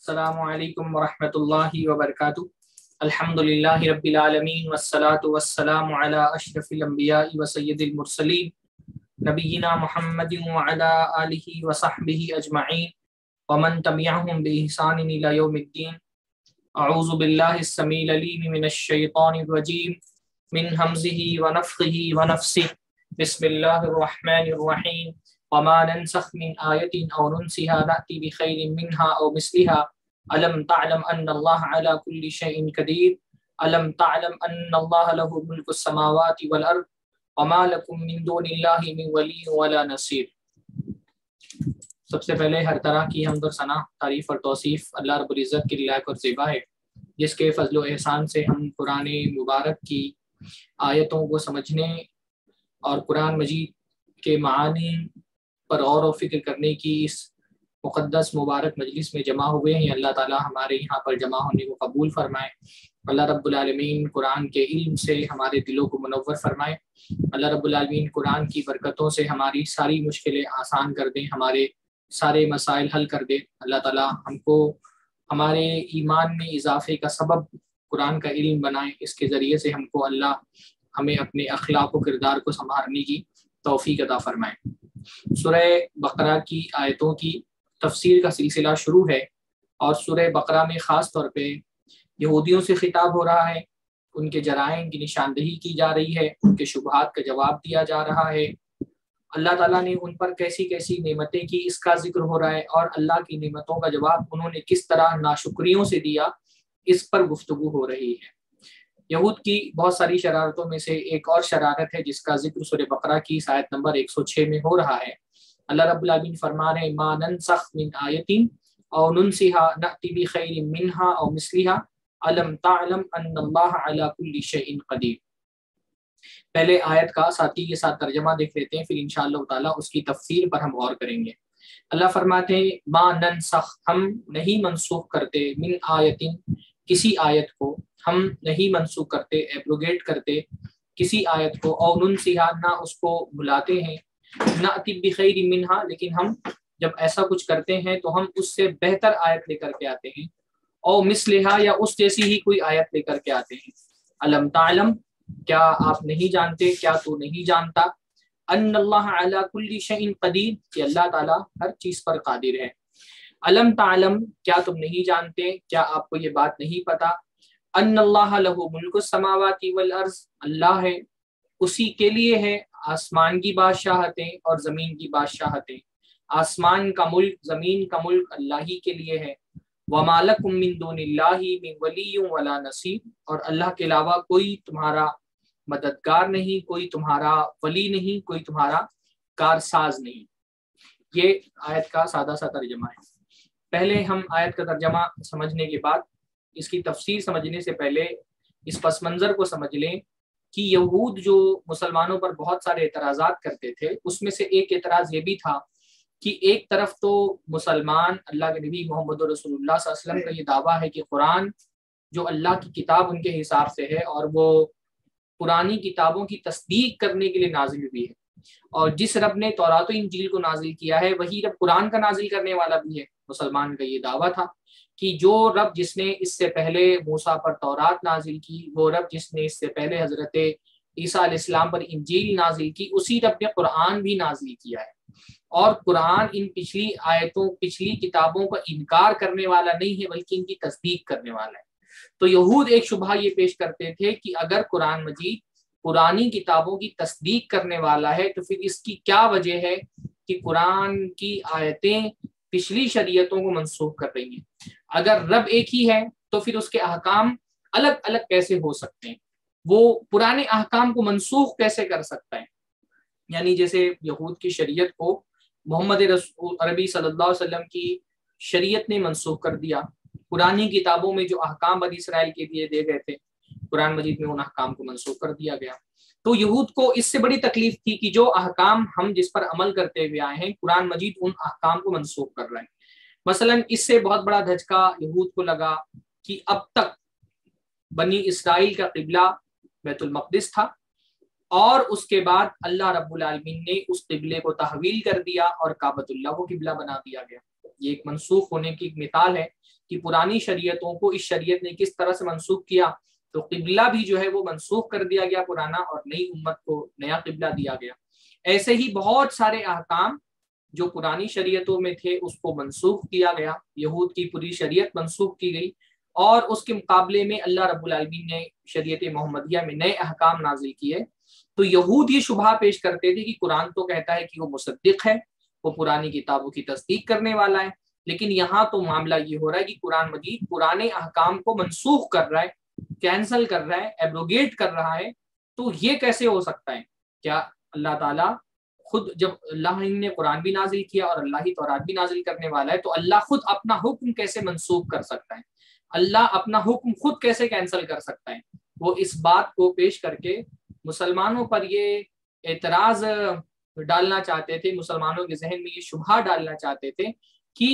السلام علیکم ورحمۃ اللہ وبرکاتہ۔ الحمدللہ رب العالمین والصلاة والسلام علی اشرف الانبیاء وسید المرسلین نبینا محمد وعلی آلہ وصحبہ اجمعین ومن تبعہم بإحسان الی یوم الدین۔ اعوذ باللہ السمیع العلیم من الشیطان الرجیم من ہمزہ ونفخہ ونفثہ۔ بسم اللہ الرحمن الرحیم۔ وما ننسخ من آیت او ننسها نأتی بخیر منها او مثلها الم تعلم ان اللہ علی کل شیء قدیر الم تعلم ان اللہ له ملک السماوات والارض وما لکم من دون اللہ من ولی ولا نصیر۔ سب سے پہلے ہر طرح کی حمد و ثنا، تعریف اور توصیف اللہ رب العزت کے لائق اور زیبا ہے، جس کے فضل و احسان سے ہم قرآن مبارک کی آیتوں کو سمجھنے اور قرآن مجید کے معانی پر غور و فکر کرنے کی اس مقدس مبارک مجلس میں جمع ہوئے ہیں۔ اللہ تعالی ہمارے یہاں پر جمع ہونے کو قبول فرمائے۔ اللہ رب العالمین قرآن کے علم سے ہمارے دلوں کو منور فرمائے۔ اللہ رب العالمین قرآن کی برکتوں سے ہماری ساری مشکلیں آسان کر دیں، ہمارے سارے مسائل حل کر دیں۔ اللہ تعالی ہم کو ہمارے ایمان میں اضافے کا سبب قرآن کا علم بنائے، اس کے ذریعے سے ہم کو اللہ ہمیں اپنے اخلاق و کردار کو سنبھالنے کی توفیق عطا فرمائے۔ سورہ بقرہ کی آیتوں کی تفسیر کا سلسلہ شروع ہے، اور سورہ بقرہ میں خاص طور پہ یہودیوں سے خطاب ہو رہا ہے، ان کے جرائم کی نشاندہی کی جا رہی ہے، ان کے شبہات کا جواب دیا جا رہا ہے، اللہ تعالیٰ نے ان پر کیسی کیسی نعمتیں کی اس کا ذکر ہو رہا ہے، اور اللہ کی نعمتوں کا جواب انہوں نے کس طرح ناشکریوں سے دیا، اس پر گفتگو ہو رہی ہے۔ یہود کی بہت ساری شرارتوں میں سے ایک اور شرارت ہے جس کا ذکر سورہ بقرہ کی آیت نمبر 106 میں ہو رہا ہے۔ اللہ رب العالمین فرما رہے ہیں ما ننسخ من آیت او ننسها نأتی بخیر منها او مثلها الم تعلم ان اللہ علی کل شیء قدیر۔ پہلے آیت کا ساتھی کے ساتھ ترجمہ دیکھ لیتے ہیں، پھر انشاءاللہ تعالی اس کی تفسیر پر ہم غور کریں گے۔ اللہ فرماتے ہیں ما ننسخ، ہم نہیں منسوخ کرتے، من آیت، کسی آیت کو ہم نہیں منسوخ کرتے، ایبروگیٹ کرتے کسی آیت کو، او ننسیہا، نہ اس کو بھلاتے ہیں، نأتی بخیر منہا، لیکن ہم جب ایسا کچھ کرتے ہیں تو ہم اس سے بہتر آیت لے کر کے آتے ہیں، او مثلہا، یا اس جیسی ہی کوئی آیت لے کر کے آتے ہیں۔ الم تعلم، کیا آپ نہیں جانتے، کیا تو نہیں جانتا، ان اللہ علی کل شیء قدیر، کہ اللہ تعالیٰ ہر چیز پر قادر ہے۔ الم تعلم، کیا تم نہیں جانتے، کیا آپ کو یہ بات نہیں پتا، ان اللہ لہ ملک السماوات والارض، اللہ ہے، اسی کے لیے ہے آسمان کی بادشاہتیں اور زمین کی بادشاہتیں، آسمان کا ملک، زمین کا ملک اللہ ہی کے لیے ہے۔ وما لکم من دون اللہ من ولی ولا نصیر، اور اللہ کے علاوہ کوئی تمہارا مددگار نہیں، کوئی تمہارا ولی نہیں، کوئی تمہارا کارساز نہیں۔ یہ آیت کا سادہ سا ترجمہ ہے۔ پہلے ہم آیت کا ترجمہ سمجھنے کے بعد اس کی تفسیر سمجھنے سے پہلے اس پس منظر کو سمجھ لیں کہ یہود جو مسلمانوں پر بہت سارے اعتراضات کرتے تھے، اس میں سے ایک اعتراض یہ بھی تھا کہ ایک طرف تو مسلمان اللہ کے نبی محمد رسول اللہ صلی اللہ علیہ وسلم کا یہ دعویٰ ہے کہ قرآن جو اللہ کی کتاب ان کے حساب سے ہے، اور وہ پرانی کتابوں کی تصدیق کرنے کے لیے نازل ہوئی ہے، اور جس رب نے تورات و انجیل کو نازل کیا ہے وہی رب قرآن کا نازل کرنے والا بھی ہے۔ مسلمان کا یہ دعویٰ تھا کہ جو رب جس نے اس سے پہلے موسیٰ پر تورات نازل کی، وہ رب جس نے اس سے پہلے حضرت عیسیٰ علیہ السلام پر انجیل نازل کی، اسی رب نے قرآن بھی نازل کیا ہے، اور قرآن ان پچھلی آیتوں، پچھلی کتابوں کا انکار کرنے والا نہیں ہے بلکہ ان کی تصدیق کرنے والا ہے۔ تو یہود ایک شبہ یہ پیش کرتے تھے کہ اگر قرآن مجید پرانی کتابوں کی تصدیق کرنے والا ہے تو پھر اس کی کیا وجہ ہے کہ قرآن کی آیتیں پچھلی شریعتوں کو منسوخ کر رہی ہیں؟ اگر رب ایک ہی ہے تو پھر اس کے احکام الگ الگ کیسے ہو سکتے ہیں؟ وہ پرانے احکام کو منسوخ کیسے کر سکتا ہے؟ یعنی جیسے یہود کی شریعت کو محمد رسول عربی صلی اللہ علیہ وسلم کی شریعت نے منسوخ کر دیا، پرانی کتابوں میں جو احکام بنی اسرائیل کے لیے دے گئے تھے قرآن مجید میں ان احکام کو منسوخ کر دیا گیا۔ تو یہود کو اس سے بڑی تکلیف تھی کہ جو احکام ہم جس پر عمل کرتے ہوئے آئے ہیں، قرآن مجید ان احکام کو منسوخ کر رہے ہیں۔ مثلا اس سے بہت بڑا دھچکا یہود کو لگا کہ اب تک بنی اسرائیل کا قبلہ بیت المقدس تھا، اور اس کے بعد اللہ رب العالمین نے اس قبلے کو تحویل کر دیا اور کعبۃ اللہ کو قبلہ بنا دیا گیا۔ یہ ایک منسوخ ہونے کی ایک مثال ہے کہ پرانی شریعتوں کو اس شریعت نے کس طرح سے منسوخ کیا. تو قبلہ بھی جو ہے وہ منسوخ کر دیا گیا پرانا، اور نئی امت کو نیا قبلہ دیا گیا. ایسے ہی بہت سارے احکام جو پرانی شریعتوں میں تھے اس کو منسوخ کیا گیا. یہود کی پوری شریعت منسوخ کی گئی، اور اس کے مقابلے میں اللہ رب العالمین نے شریعت محمدیہ میں نئے احکام نازل کیے. تو یہود یہ شبہ پیش کرتے تھے کہ قرآن تو کہتا ہے کہ وہ مصدق ہے، وہ پرانی کتابوں کی تصدیق کرنے والا ہے، لیکن یہاں تو معاملہ یہ ہو رہا ہے کہ قرآن مجید پرانے احکام کو منسوخ کر رہا ہے، کینسل کر رہا ہے، ایبروگیٹ کر رہا ہے. تو یہ کیسے ہو سکتا ہے؟ کیا اللہ تعالیٰ خود، جب اللہ نے قرآن بھی نازل کیا اور اللہ ہی تورات بھی نازل کرنے والا ہے، تو اللہ خود اپنا حکم کیسے منسوخ کر سکتا ہے؟ اللہ اپنا حکم خود کیسے کینسل کر سکتا ہے؟ وہ اس بات کو پیش کر کے مسلمانوں پر یہ اعتراض ڈالنا چاہتے تھے، مسلمانوں کے ذہن میں یہ شبہ ڈالنا چاہتے تھے کہ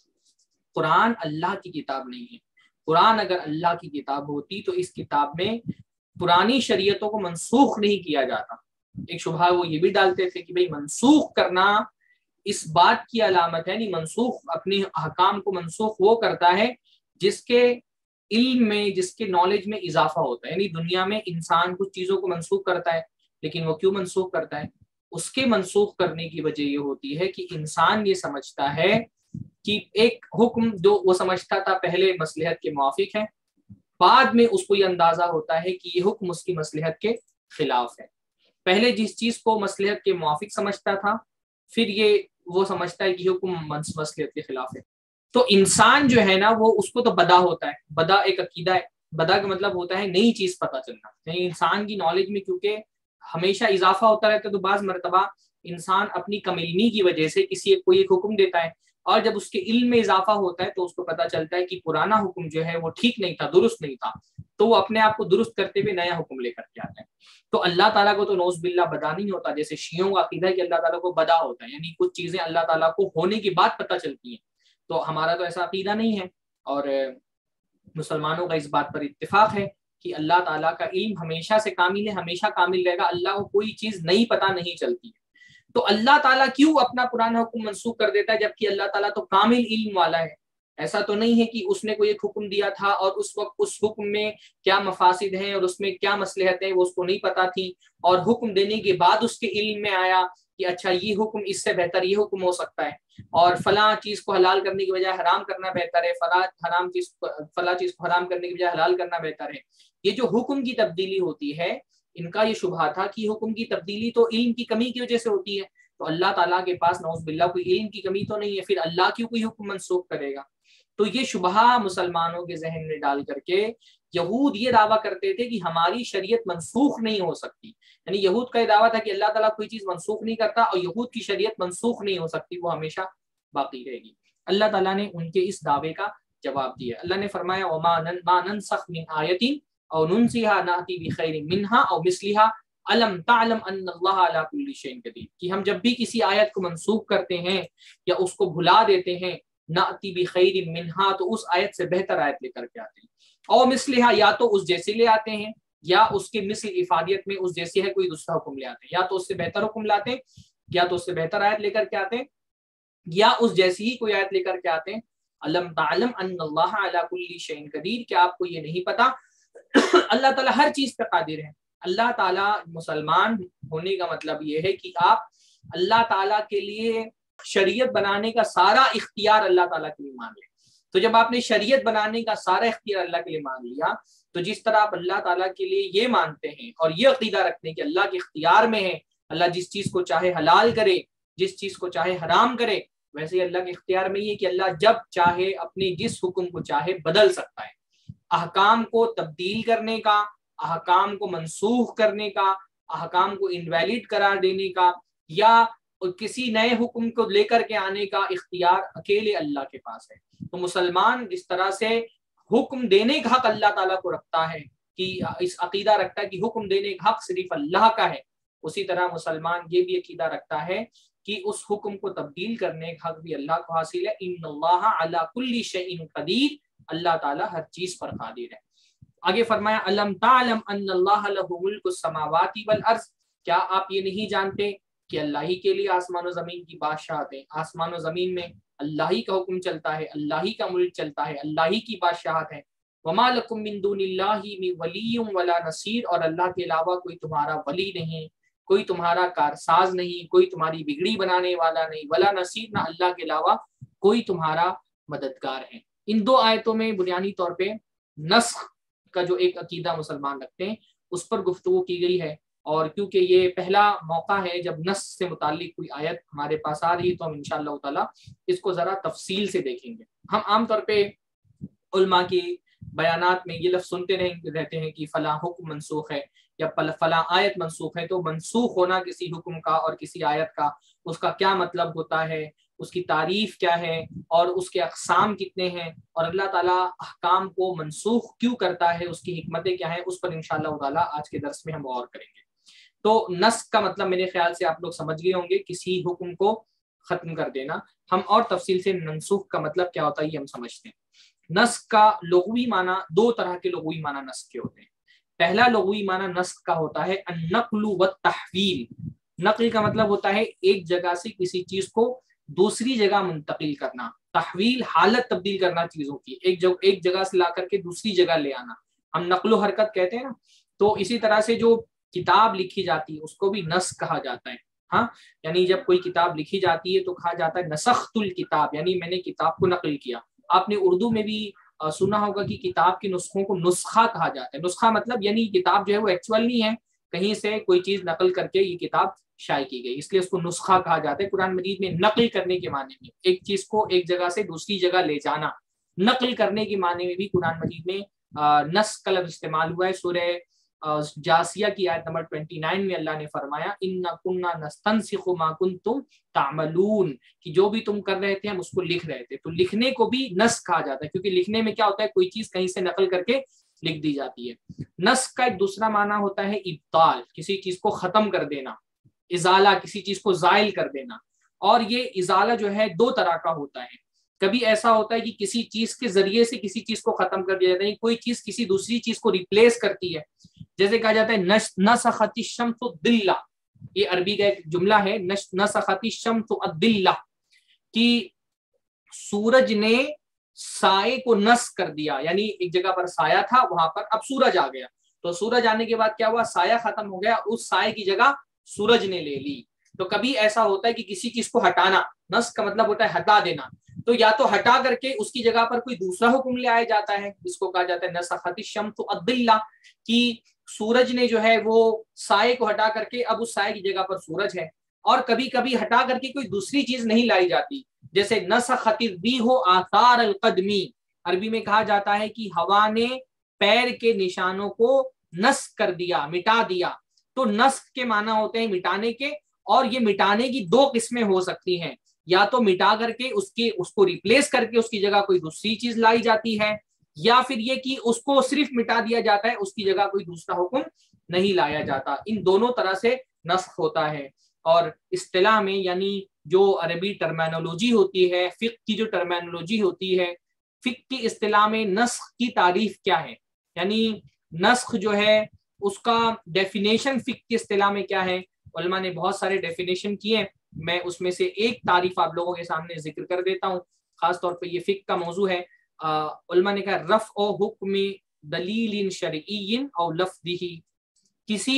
قرآن اللہ کی کتاب نہیں ہے. قرآن اگر اللہ کی کتاب ہوتی تو اس کتاب میں پرانی شریعتوں کو منسوخ نہیں کیا جاتا. ایک شبہ وہ یہ بھی ڈالتے تھے کہ بھئی منسوخ کرنا اس بات کی علامت ہے، نہیں، منسوخ اپنے احکام کو منسوخ وہ کرتا ہے جس کے علم میں، جس کے نالج میں اضافہ ہوتا ہے. یعنی دنیا میں انسان کچھ چیزوں کو منسوخ کرتا ہے، لیکن وہ کیوں منسوخ کرتا ہے؟ اس کے منسوخ کرنے کی وجہ یہ ہوتی ہے کہ انسان یہ سمجھتا ہے کہ ایک حکم جو وہ سمجھتا تھا پہلے مصلحت کے موافق ہے، بعد میں اس کو یہ اندازہ ہوتا ہے کہ یہ حکم اس کی مصلحت کے خلاف ہے. پہلے جس چیز کو مصلحت کے موافق سمجھتا تھا، پھر یہ وہ سمجھتا ہے کہ حکم مصلحت کے خلاف ہے. تو انسان جو ہے نا وہ اس کو تو بدا ہوتا ہے. بدا ایک عقیدہ ہے. بدا کا مطلب ہوتا ہے نئی چیز پتہ چلنا. یعنی انسان کی نالج میں کیونکہ ہمیشہ اضافہ ہوتا رہتا ہے، تو بعض مرتبہ انسان اپنی کم علمی کی وجہ سے کسی ایک کو ایک حکم دیتا ہے، اور جب اس کے علم میں اضافہ ہوتا ہے تو اس کو پتہ چلتا ہے کہ پرانا حکم جو ہے وہ ٹھیک نہیں تھا، درست نہیں تھا، تو وہ اپنے آپ کو درست کرتے ہوئے نیا حکم لے کر کے آتا ہے. تو اللہ تعالیٰ کو تو نعوذ باللہ بدا نہیں ہوتا، جیسے شیعوں کا عقیدہ ہے کہ اللہ تعالیٰ کو بدا ہوتا ہے، یعنی کچھ چیزیں اللہ تعالیٰ کو ہونے کی بات پتہ چلتی ہیں. تو ہمارا تو ایسا عقیدہ نہیں ہے، اور مسلمانوں کا اس بات پر اتفاق ہے کہ اللہ تعالیٰ کا علم ہمیشہ سے کامل ہے، ہمیشہ کامل رہے گا. اللہ کو کوئی چیز نئی پتہ نہیں چلتی ہے. تو اللہ تعالیٰ کیوں اپنا پرانا حکم منسوخ کر دیتا ہے جبکہ اللہ تعالیٰ تو کامل علم والا ہے؟ ایسا تو نہیں ہے کہ اس نے کوئی ایک حکم دیا تھا اور اس وقت اس حکم میں کیا مفاسد ہیں اور اس میں کیا مصلحت ہے وہ اس کو نہیں پتا تھی، اور حکم دینے کے بعد اس کے علم میں آیا کہ اچھا یہ حکم اس سے بہتر یہ حکم ہو سکتا ہے، اور فلاں چیز کو حلال کرنے کی بجائے حرام کرنا بہتر ہے، فلاں چیز کو حرام کرنے کی بجائے حلال کرنا بہتر ہے. یہ جو حکم کی تبدیلی ہوتی ہے، ان کا یہ شبہ تھا کہ حکم کی تبدیلی تو علم کی کمی کی وجہ سے ہوتی ہے. تو اللہ تعالیٰ کے پاس نعوذ باللہ کوئی علم کی کمی تو نہیں ہے، پھر اللہ کیوں کوئی حکم منسوخ کرے گا؟ تو یہ شبہ مسلمانوں کے ذہن میں ڈال کر کے یہود یہ دعویٰ کرتے تھے کہ ہماری شریعت منسوخ نہیں ہو سکتی. یعنی یہود کا یہ دعویٰ تھا کہ اللہ تعالیٰ کوئی چیز منسوخ نہیں کرتا، اور یہود کی شریعت منسوخ نہیں ہو سکتی، وہ ہمیشہ باقی رہے گی. اللہ تعالیٰ نے ان کے اس دعوے کا جواب دیا. اللہ نے فرمایا وَمَا نَنسَخْ مِنْ آیَةٍ أَوْ نُنْسِهَا نَأْتِي بِخَيْرٍ مِنْهَا أَوْ مِثْلِهَا أَلَمْ تَعْلَمْ أَنَّ اللَّهَ عَلَى كُلِّ شَيْءٍ قَدِيرٌ. کہ ہم جب بھی کسی آیت کو منسوخ کرتے ہیں یا اس کو بھلا دیتے ہیں، نَأْتِي بِخَيْرٍ مِنْهَا، تو اس آیت سے بہتر آیت لے کر کے آتے ہیں، اور مثلها، یا تو اس جیسے لے آتے ہیں، یا اس کے مثل افادیت میں اس جیسے ہے کوئی دوسرا حکم لے آتے ہیں، یا تو اس سے بہتر حکم لاتے ہیں، یا تو اس سے بہتر آیت لے کر کے آتے ہیں، یا اس جیسی ہی کوئی آیت لے کر کے آتے ہیں. الم تعلم ان اللہ علی کل شیء قدیر، کیا آپ کو یہ نہیں پتا اللہ تعالیٰ ہر چیز پہ قادر ہے. اللہ تعالیٰ مسلمان ہونے کا مطلب یہ ہے کہ آپ اللہ تعالیٰ کے لیے شریعت بنانے کا سارا اختیار اللہ تعالیٰ کے لیے مان لیں. تو جب آپ نے شریعت بنانے کا سارا اختیار اللہ کے لیے مان لیا، تو جس طرح آپ اللہ تعالیٰ کے لیے یہ مانتے ہیں اور یہ عقیدہ رکھتے ہیں کہ اللہ کے اختیار میں ہے، اللہ جس چیز کو چاہے حلال کرے، جس چیز کو چاہے حرام کرے، ویسے ہی اللہ کے اختیار میں یہ کہ اللہ جب چاہے اپنے جس حکم کو چاہے بدل سکتا ہے. احکام کو تبدیل کرنے کا، احکام کو منسوخ کرنے کا، احکام کو انویلڈ قرار دینے کا، یا کسی نئے حکم کو لے کر کے آنے کا اختیار اکیلے اللہ کے پاس ہے. تو مسلمان جس طرح سے حکم دینے کا حق اللہ تعالیٰ کو رکھتا ہے، کہ اس عقیدہ رکھتا ہے کہ حکم دینے کا حق صرف اللہ کا ہے، اسی طرح مسلمان یہ بھی عقیدہ رکھتا ہے کہ اس حکم کو تبدیل کرنے کا حق بھی اللہ کو حاصل ہے. ان اللہ علی کل شیء قدیر، اللہ تعالیٰ ہر چیز پر قادر ہے. آگے فرمایا الم تعلم ان اللہ لہ ملک السماوات والارض، کیا آپ یہ نہیں جانتے کہ اللہ ہی کے لیے آسمان و زمین کی بادشاہت ہے. آسمان و زمین میں اللہ ہی کا حکم چلتا ہے، اللہ ہی کا ملک چلتا ہے، اللہ ہی کی بادشاہت ہے۔ وما لکم من دون اللہ من ولی ولا نصیر، اور اللہ کے علاوہ کوئی تمہارا ولی نہیں، کوئی تمہارا کارساز نہیں، کوئی تمہاری بگڑی بنانے والا نہیں، ولا نصیر، نہ اللہ کے علاوہ کوئی تمہارا مددگار ہے۔ ان دو آیتوں میں بنیادی طور پہ نسخ کا جو ایک عقیدہ مسلمان رکھتے ہیں اس پر گفتگو کی گئی ہے، اور کیونکہ یہ پہلا موقع ہے جب نسخ سے متعلق کوئی آیت ہمارے پاس آ رہی ہے تو ہم انشاءاللہ تعالیٰ اس کو ذرا تفصیل سے دیکھیں گے۔ ہم عام طور پہ علماء کی بیانات میں یہ لفظ سنتے رہتے ہیں کہ فلاں حکم منسوخ ہے یا فلاں آیت منسوخ ہے، تو منسوخ ہونا کسی حکم کا اور کسی آیت کا، اس کا کیا مطلب ہوتا ہے، اس کی تعریف کیا ہے، اور اس کے اقسام کتنے ہیں، اور اللہ تعالیٰ احکام کو منسوخ کیوں کرتا ہے، اس کی حکمتیں کیا ہیں، اس پر انشاءاللہ تعالیٰ آج کے درس میں ہم غور کریں گے۔ تو نسخ کا مطلب میرے خیال سے آپ لوگ سمجھ گئے ہوں گے، کسی حکم کو ختم کر دینا۔ ہم اور تفصیل سے منسوخ کا مطلب کیا ہوتا ہے یہ ہم سمجھتے ہیں۔ نسخ کا لغوی معنی، دو طرح کے لغوی معنی نسخ کے ہوتے ہیں۔ پہلا لغوی معنی نسخ کا ہوتا ہے النقل والتحویل۔ نقل کا مطلب ہوتا ہے ایک جگہ سے کسی چیز کو دوسری جگہ منتقل کرنا، تحویل حالت تبدیل کرنا چیزوں کی، ایک جگہ سے لا کر کے دوسری جگہ لے آنا، ہم نقل و حرکت کہتے ہیں نا۔ تو اسی طرح سے جو کتاب لکھی جاتی ہے اس کو بھی نسخ کہا جاتا ہے۔ ہاں، یعنی جب کوئی کتاب لکھی جاتی ہے تو کہا جاتا ہے نسخت الکتاب، یعنی میں نے کتاب کو نقل کیا۔ آپ نے اردو میں بھی سنا ہوگا کہ کتاب کے نسخوں کو نسخہ کہا جاتا ہے۔ نسخہ مطلب یعنی کتاب جو ہے وہ ایکچوئل نہیں ہے، کہیں سے کوئی چیز نقل کر کے یہ کتاب شائع کی گئی، اس لیے اس کو نسخہ کہا جاتا ہے۔ قرآن مجید میں نقل کرنے کے معنی میں ایک چیز کو ایک جگہ سے دوسری جگہ لے جانا، نقل کرنے کے معنی میں بھی قرآن مجید میں نسخ کا لفظ استعمال ہوا ہے۔ سورہ جاسیہ کی آیت نمبر 29 میں اللہ نے فرمایا اِنَّا كُنَّا نَسْتَنسِخُ مَا كُنْتُمْ تَعْمَلُونَ، کہ جو بھی تم کر رہے تھے ہم اس کو لکھ رہے تھے۔ تو لکھنے کو بھی نسخ کہا جاتا ہے، کیونکہ لکھنے میں کیا ہوتا ہے، کوئی چیز کہیں سے نقل کر کے لکھ دی جاتی ہے۔ نسخ کا ایک دوسرا معنی ہوتا ہے ابطال، کسی چیز کو ختم کر دینا، ازالہ، کسی چیز کو زائل کر دینا۔ اور یہ ازالہ جو ہے دو طرح کا ہوتا ہے۔ کبھی ایسا ہوتا ہے کہ کسی چیز کے ذریعے سے کسی چیز کو ختم کر دیا جاتا ہے، کوئی چیز کسی دوسری چیز کو ریپلیس کرتی ہے، جیسے کہا جاتا ہے نسخت الشمس الظل، یہ عربی کا ایک جملہ ہے، نسخت الشمس الظل، کہ سورج نے سائے کو نسخ کر دیا، یعنی ایک جگہ پر سایہ تھا وہاں پر اب سورج آ گیا، تو سورج آنے کے بعد کیا ہوا، سایہ ختم ہو گیا، اس سائے کی جگہ سورج نے لے لی۔ تو کبھی ایسا ہوتا ہے کہ کسی چیز کو ہٹانا، نسخ کا مطلب ہوتا ہے ہٹا دینا، تو یا تو ہٹا کر کے اس کی جگہ پر کوئی دوسرا حکم لے آیا جاتا ہے، جس کو کہا جاتا ہے نسخت الشمس الظل، کہ سورج نے جو ہے وہ سائے کو ہٹا کر کے اب اس سائے کی جگہ پر سورج ہے۔ اور کبھی کبھی ہٹا کر کے کوئی دوسری چیز نہیں لائی جاتی، جیسے نسخت الريح آثار القدم، عربی میں کہا جاتا ہے کہ ہوا نے پیر کے نشانوں کو نسخ کر دیا، مٹا دیا۔ تو نسخ کے معنی ہوتے ہیں مٹانے کے، اور یہ مٹانے کی دو قسمیں ہو سکتی ہیں، یا تو مٹا کر کے اس کو ریپلیس کر کے اس کی جگہ کوئی دوسری چیز لائی جاتی ہے، یا پھر یہ کہ اس کو صرف مٹا دیا جاتا ہے، اس کی جگہ کوئی دوسرا حکم نہیں لایا جاتا۔ ان دونوں طرح سے نسخ ہوتا ہے۔ اور اصطلاح میں یعنی جو عربی ٹرمینولوجی ہوتی ہے، فقہ کی جو ٹرمینولوجی ہوتی ہے، فقہ کی اصطلاح میں نسخ کی تعریف کیا ہے، یعنی نسخ جو ہے اس کا ڈیفینیشن فقہ کی اصطلاح میں کیا ہے۔ علماء نے بہت سارے ڈیفینیشن کیے، میں اس میں سے ایک تعریف آپ لوگوں کے سامنے ذکر کر دیتا ہوں، خاص طور پہ یہ فقہ کا موضوع ہے۔ علماء نے کہا رفع حکم دلیل شرعی او لفظی، کسی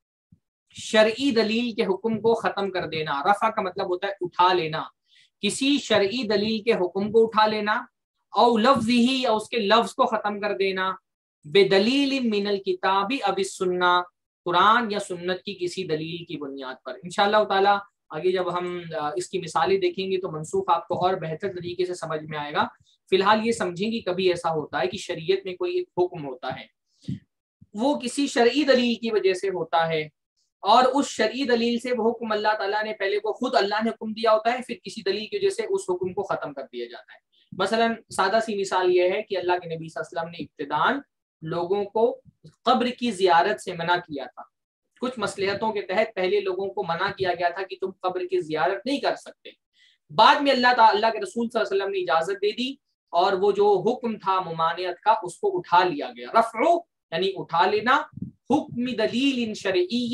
شرعی دلیل کے حکم کو ختم کر دینا۔ رفع کا مطلب ہوتا ہے اٹھا لینا، کسی شرعی دلیل کے حکم کو اٹھا لینا، او لفظی، یا اس کے لفظ کو ختم کر دینا، بدلیل من الکتاب اب السنہ، قرآن یا سنت کی کسی دلیل کی بنیاد پر۔ انشاءاللہ تعالی آگے جب ہم اس کی مثالیں دیکھیں گے تو منسوخ آپ کو اور بہتر طریقے سے سمجھ میں آئے گا۔ فی الحال یہ سمجھیں کہ کبھی ایسا ہوتا ہے کہ شریعت میں کوئی ایک حکم ہوتا ہے، وہ کسی شرعی دلیل کی وجہ سے ہوتا ہے، اور اس شرعی دلیل سے وہ حکم اللہ تعالیٰ نے پہلے کو خود اللہ نے حکم دیا ہوتا ہے، پھر کسی دلیل کی وجہ سے اس حکم کو ختم کر دیا جاتا ہے۔ مثلا سادہ سی مثال یہ ہے کہ اللہ کے نبی صلی اللہ علیہ وسلم نے ابتداءً لوگوں کو قبر کی زیارت سے منع کیا تھا، کچھ مصلحتوں کے تحت پہلے لوگوں کو منع کیا گیا تھا کہ تم قبر کی زیارت نہیں کر سکتے، بعد میں اللہ کے رسول صلی اللہ علیہ وسلم نے اجازت دے دی، اور وہ جو حکم تھا ممانعت کا اس کو اٹھا لیا گیا۔ رفع یعنی اٹھا لینا، حکم دلیل شرعی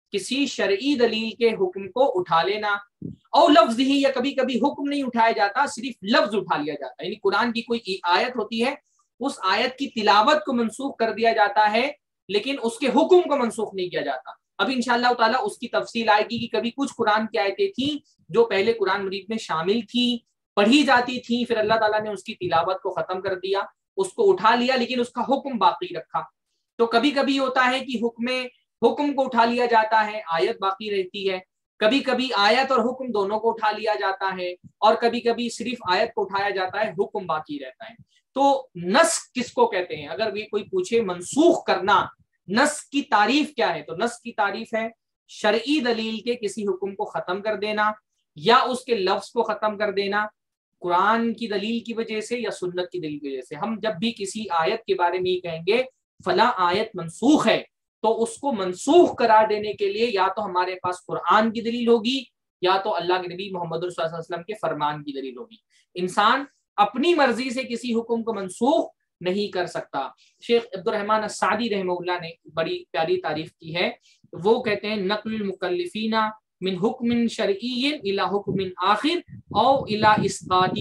کسی شرعی دلیل کے حکم کو اٹھا لینا، اور لفظ ہی، یا کبھی کبھی حکم نہیں اٹھایا جاتا، صرف لفظ اٹھا لیا جاتا ہے، یعنی قرآن کی کوئی آیت ہوتی ہے، اس آیت کی تلاوت کو منسوخ کر دیا جاتا ہے لیکن اس کے حکم کو منسوخ نہیں کیا جاتا۔ اب انشاءاللہ تعالیٰ اس کی تفصیل آئے گی کہ کبھی کچھ قرآن کی آیتیں تھیں جو پہلے قرآن مجید میں شامل تھیں، پڑھی جاتی تھیں، پھر اللہ تعالیٰ نے اس کی تلاوت کو ختم کر دیا، اس کو اٹھا لیا لیکن اس کا حکم باقی رکھا۔ تو کبھی کبھی ہوتا ہے کہ حکم کو اٹھا لیا جاتا ہے، آیت باقی رہتی ہے، کبھی کبھی آیت اور حکم دونوں کو اٹھا لیا جاتا ہے، اور کبھی کبھی صرف آیت کو اٹھایا جاتا ہے، حکم باقی رہتا ہے۔ تو نسخ کس کو کہتے ہیں؟ اگر کوئی پوچھے منسوخ کرنا، نسخ کی تعریف کیا ہے، تو نسخ کی تعریف ہے شرعی دلیل کے کسی حکم کو ختم کر دینا یا اس کے لفظ کو ختم کر دینا، قرآن کی دلیل کی وجہ سے یا سنت کی دلیل کی وجہ سے۔ ہم جب بھی کسی آیت کے بارے میں یہ کہیں گے فلاں آیت منسوخ ہے، تو اس کو منسوخ قرار دینے کے لیے یا تو ہمارے پاس قرآن کی دلیل ہوگی یا تو اللہ کے نبی محمد صلی اللہ علیہ وسلم کے فرمان کی دلیل ہوگی۔ انسان اپنی مرضی سے کسی حکم کو منسوخ نہیں کر سکتا۔ شیخ عبد الرحمن السعدی رحمہ اللہ نے بڑی پیاری تعریف کی ہے، وہ کہتے ہیں نقل المکلفین من حکم شرعی الی حکم آخر او الی اسقاطہ۔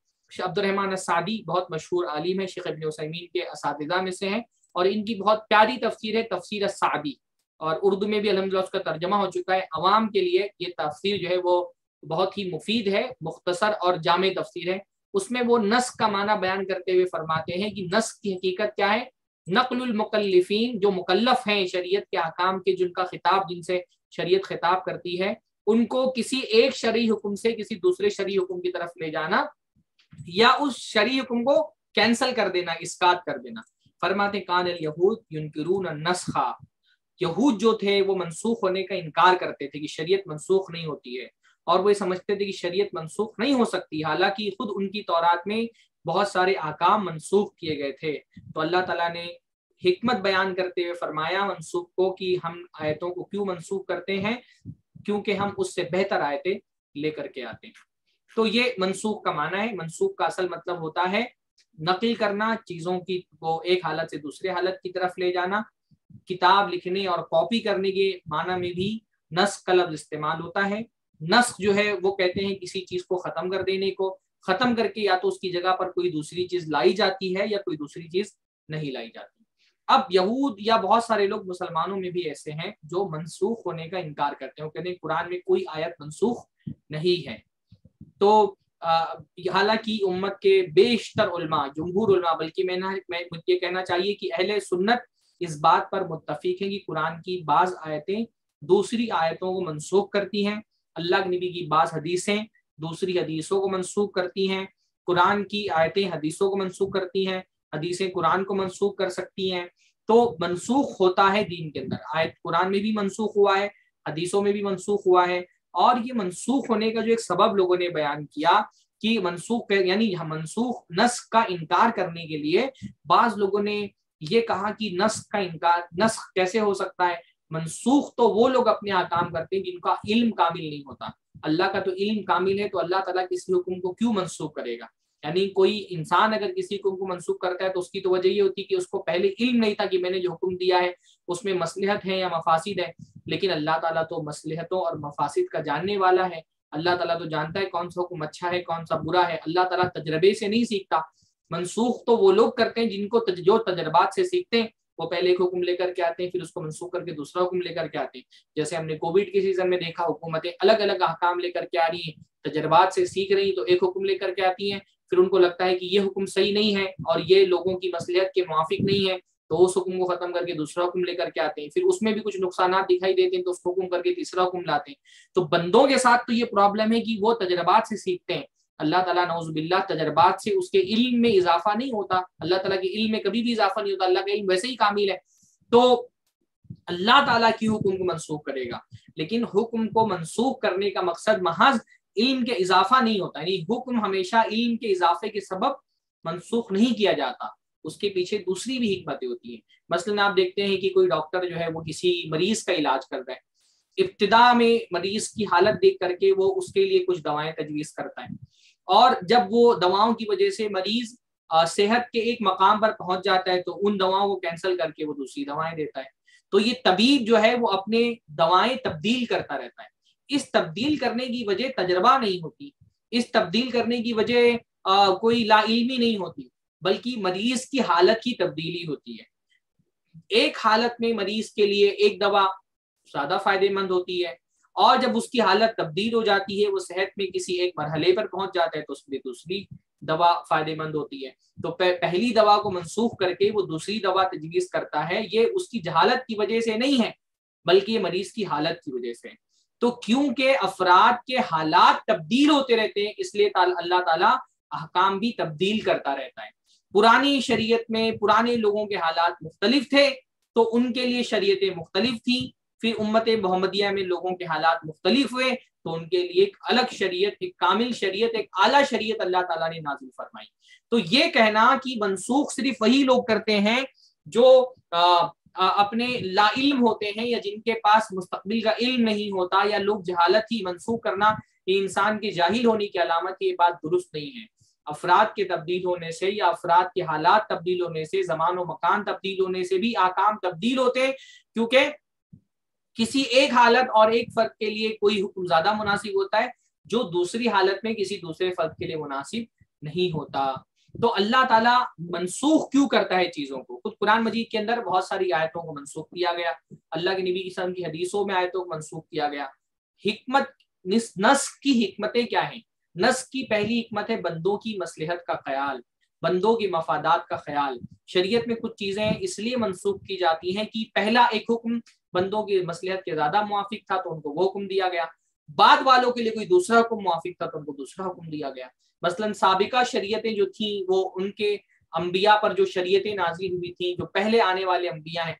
عبد الرحمن السعدی بہت مشہور عالم ہے، شیخ ابن عثیمین کے اساتذہ میں سے ہیں، اور ان کی بہت پیاری تفسیر ہے تفسیر السعدی، اور اردو میں بھی الحمدللہ اس کا ترجمہ ہو چکا ہے۔ عوام کے لیے یہ تفسیر جو ہے وہ بہت ہی مفید ہے، مختصر اور جامع تفسیر ہے۔ اس میں وہ نسخ کا معنی بیان کرتے ہوئے فرماتے ہیں کہ نسخ کی حقیقت کیا ہے؟ نقل المکلفین، جو مکلف ہیں شریعت کے احکام کے، جن کا خطاب، جن سے شریعت خطاب کرتی ہے، ان کو کسی ایک شرعی حکم سے کسی دوسرے شرعی حکم کی طرف لے جانا یا اس شرعی حکم کو کینسل کر دینا، اسقاط کر دینا۔ فرماتے کان الیہود ینکرون النسخ، یہود جو تھے وہ منسوخ ہونے کا انکار کرتے تھے کہ شریعت منسوخ نہیں ہوتی ہے، اور وہ سمجھتے تھے کہ شریعت منسوخ نہیں ہو سکتی، حالانکہ خود ان کی تورات میں بہت سارے احکام منسوخ کیے گئے تھے۔ تو اللہ تعالیٰ نے حکمت بیان کرتے ہوئے فرمایا منسوخ کو کہ ہم آیتوں کو کیوں منسوخ کرتے ہیں، کیونکہ ہم اس سے بہتر آیتیں لے کر کے آتے ہیں۔ تو یہ منسوخ کا معنی ہے۔ منسوخ کا اصل مطلب ہوتا ہے نقل کرنا، چیزوں کی کو ایک حالت سے دوسرے حالت کی طرف لے جانا۔ کتاب لکھنے اور کاپی کرنے کے معنی میں بھی نسخ کا لفظ استعمال ہوتا ہے۔ نسخ جو ہے وہ کہتے ہیں کسی چیز کو ختم کر دینے کو، ختم کر کے یا تو اس کی جگہ پر کوئی دوسری چیز لائی جاتی ہے یا کوئی دوسری چیز نہیں لائی جاتی۔ اب یہود یا بہت سارے لوگ مسلمانوں میں بھی ایسے ہیں جو منسوخ ہونے کا انکار کرتے ہیں، وہ کہتے ہیں قرآن میں کوئی آیت منسوخ نہیں ہے۔ تو حالانکہ امت کے بیشتر علماء، جمہور علماء، بلکہ میں یہ کہنا چاہیے کہ اہل سنت اس بات پر متفق ہیں کہ قرآن کی بعض آیتیں دوسری آیتوں کو منسوخ کرتی ہیں، اللہ کے نبی کی بعض حدیثیں دوسری حدیثوں کو منسوخ کرتی ہیں، قرآن کی آیتیں حدیثوں کو منسوخ کرتی ہیں، حدیثیں قرآن کو منسوخ کر سکتی ہیں۔ تو منسوخ ہوتا ہے دین کے اندر، آیت قرآن میں بھی منسوخ ہوا ہے، حدیثوں میں بھی منسوخ ہوا ہے، اور یہ منسوخ ہونے کا جو ایک سبب لوگوں نے بیان کیا کہ منسوخ یعنی منسوخ نسخ کا انکار کرنے کے لیے بعض لوگوں نے یہ کہا کہ نسخ کا انکار، نسخ کیسے ہو سکتا ہے؟ منسوخ تو وہ لوگ اپنے کام کرتے ہیں جن کا علم کامل نہیں ہوتا، اللہ کا تو علم کامل ہے، تو اللہ تعالیٰ کسی حکم کو کیوں منسوخ کرے گا؟ یعنی کوئی انسان اگر کسی حکم کو منسوخ کرتا ہے تو اس کی تو وجہ یہ ہوتی کہ اس کو پہلے علم نہیں تھا کہ میں نے جو حکم دیا ہے اس میں مصلحت ہے یا مفاسد ہے، لیکن اللہ تعالیٰ تو مصلحتوں اور مفاسد کا جاننے والا ہے، اللہ تعالیٰ تو جانتا ہے کون سا حکم اچھا ہے کون سا برا ہے، اللہ تعالیٰ تجربے سے نہیں سیکھتا۔ منسوخ تو وہ لوگ کرتے ہیں جن کو جو تجربات سے سیکھتے ہیں، وہ پہلے ایک حکم لے کر کے آتے ہیں پھر اس کو منسوخ کر کے دوسرا حکم لے کر کے آتے ہیں۔ جیسے ہم نے کووڈ کے سیزن میں دیکھا، حکومتیں الگ الگ احکام لے کر کے آ رہی ہیں، تجربات سے سیکھ رہی ہیں، تو ایک حکم لے کر کے آتی ہیں، پھر ان کو لگتا ہے کہ یہ حکم صحیح نہیں ہے اور یہ لوگوں کی مصلحت کے موافق نہیں ہے، تو اس حکم کو ختم کر کے دوسرا حکم لے کر کے آتے ہیں، پھر اس میں بھی کچھ نقصانات دکھائی دیتے ہیں تو اس کو حکم کر کے تیسرا حکم لاتے ہیں۔ تو بندوں کے ساتھ تو یہ پرابلم ہے کہ وہ تجربات سے سیکھتے ہیں، اللہ تعالیٰ نعوذ باللہ تجربات سے اس کے علم میں اضافہ نہیں ہوتا، اللہ تعالیٰ کے علم میں کبھی بھی اضافہ نہیں ہوتا، اللہ کا علم ویسے ہی کامل ہے، تو اللہ تعالیٰ کی حکم کو منسوخ کرے گا۔ لیکن حکم کو منسوخ کرنے کا مقصد محض علم کے اضافہ نہیں ہوتا، یعنی حکم ہمیشہ علم کے اضافے کے سبب منسوخ نہیں کیا جاتا، اس کے پیچھے دوسری بھی حکمتیں ہوتی ہیں۔ مثلا آپ دیکھتے ہیں کہ کوئی ڈاکٹر جو ہے وہ کسی مریض کا علاج کر رہا ہے، ابتدا میں مریض کی حالت دیکھ کر کے وہ اس کے لیے کچھ دوائیں تجویز کرتا ہے، اور جب وہ دواؤں کی وجہ سے مریض صحت کے ایک مقام پر پہنچ جاتا ہے تو ان دواؤں کو کینسل کر کے وہ دوسری دوائیں دیتا ہے۔ تو یہ طبیب جو ہے وہ اپنے دوائیں تبدیل کرتا رہتا ہے. اس تبدیل کرنے کی وجہ تجربہ نہیں ہوتی, اس تبدیل کرنے کی وجہ کوئی لا علمی نہیں ہوتی, بلکہ مریض کی حالت کی تبدیلی ہوتی ہے. ایک حالت میں مریض کے لیے ایک دوا زیادہ فائدہ مند ہوتی ہے, اور جب اس کی حالت تبدیل ہو جاتی ہے, وہ صحت میں کسی ایک مرحلے پر پہنچ جاتا ہے, تو اس میں دوسری دوا فائدہ مند ہوتی ہے. تو پہلی دوا کو منسوخ کر کے وہ دوسری دوا تجویز کرتا ہے. یہ اس کی جہالت کی وجہ سے نہیں ہے, بلکہ یہ مریض کی حالت کی وجہ سے. تو کیونکہ افراد کے حالات تبدیل ہوتے رہتے ہیں, اس لیے اللہ تعالیٰ احکام بھی تبدیل کرتا رہتا ہے. پرانی شریعت میں پرانے لوگوں کے حالات مختلف تھے, تو ان کے لیے شریعتیں مختلف تھیں. پھر امت محمدیہ میں لوگوں کے حالات مختلف ہوئے, تو ان کے لیے ایک الگ شریعت, ایک کامل شریعت, ایک اعلیٰ شریعت اللہ تعالیٰ نے نازل فرمائی. تو یہ کہنا کہ منسوخ صرف وہی لوگ کرتے ہیں جو اپنے لا علم ہوتے ہیں, یا جن کے پاس مستقبل کا علم نہیں ہوتا, یا لوگ جہالت ہی منسوخ کرنا یہ انسان کے جاہل ہونے کی علامت, یہ بات درست نہیں ہے. افراد کے تبدیل ہونے سے یا افراد کے حالات تبدیل ہونے سے, زمان و مکان تبدیل ہونے سے بھی احکام تبدیل ہوتے ہیں, کیونکہ کسی ایک حالت اور ایک فرد کے لیے کوئی حکم زیادہ مناسب ہوتا ہے جو دوسری حالت میں کسی دوسرے فرد کے لیے مناسب نہیں ہوتا. تو اللہ تعالیٰ منسوخ کیوں کرتا ہے چیزوں کو؟ خود قرآن مجید کے اندر بہت ساری آیتوں کو منسوخ کیا گیا, اللہ کے نبی کی کی حدیثوں میں آیتوں کو منسوخ کیا گیا. حکمت, نسخ کی حکمتیں کیا ہیں؟ نسخ کی پہلی حکمت ہے بندوں کی مصلحت کا خیال, بندوں کی مفادات کا خیال. شریعت میں کچھ چیزیں اس لیے منسوخ کی جاتی ہیں کہ پہلا ایک حکم بندوں کی مصلحت کے زیادہ موافق تھا, تو ان کو وہ حکم دیا گیا. بعد والوں کے لیے کوئی دوسرا حکم موافق تھا, تو ان کو دوسرا حکم دیا گیا. مثلا سابقہ شریعتیں جو تھیں, وہ ان کے انبیاء پر جو شریعتیں نازل ہوئی تھیں, جو پہلے آنے والے انبیاء ہیں,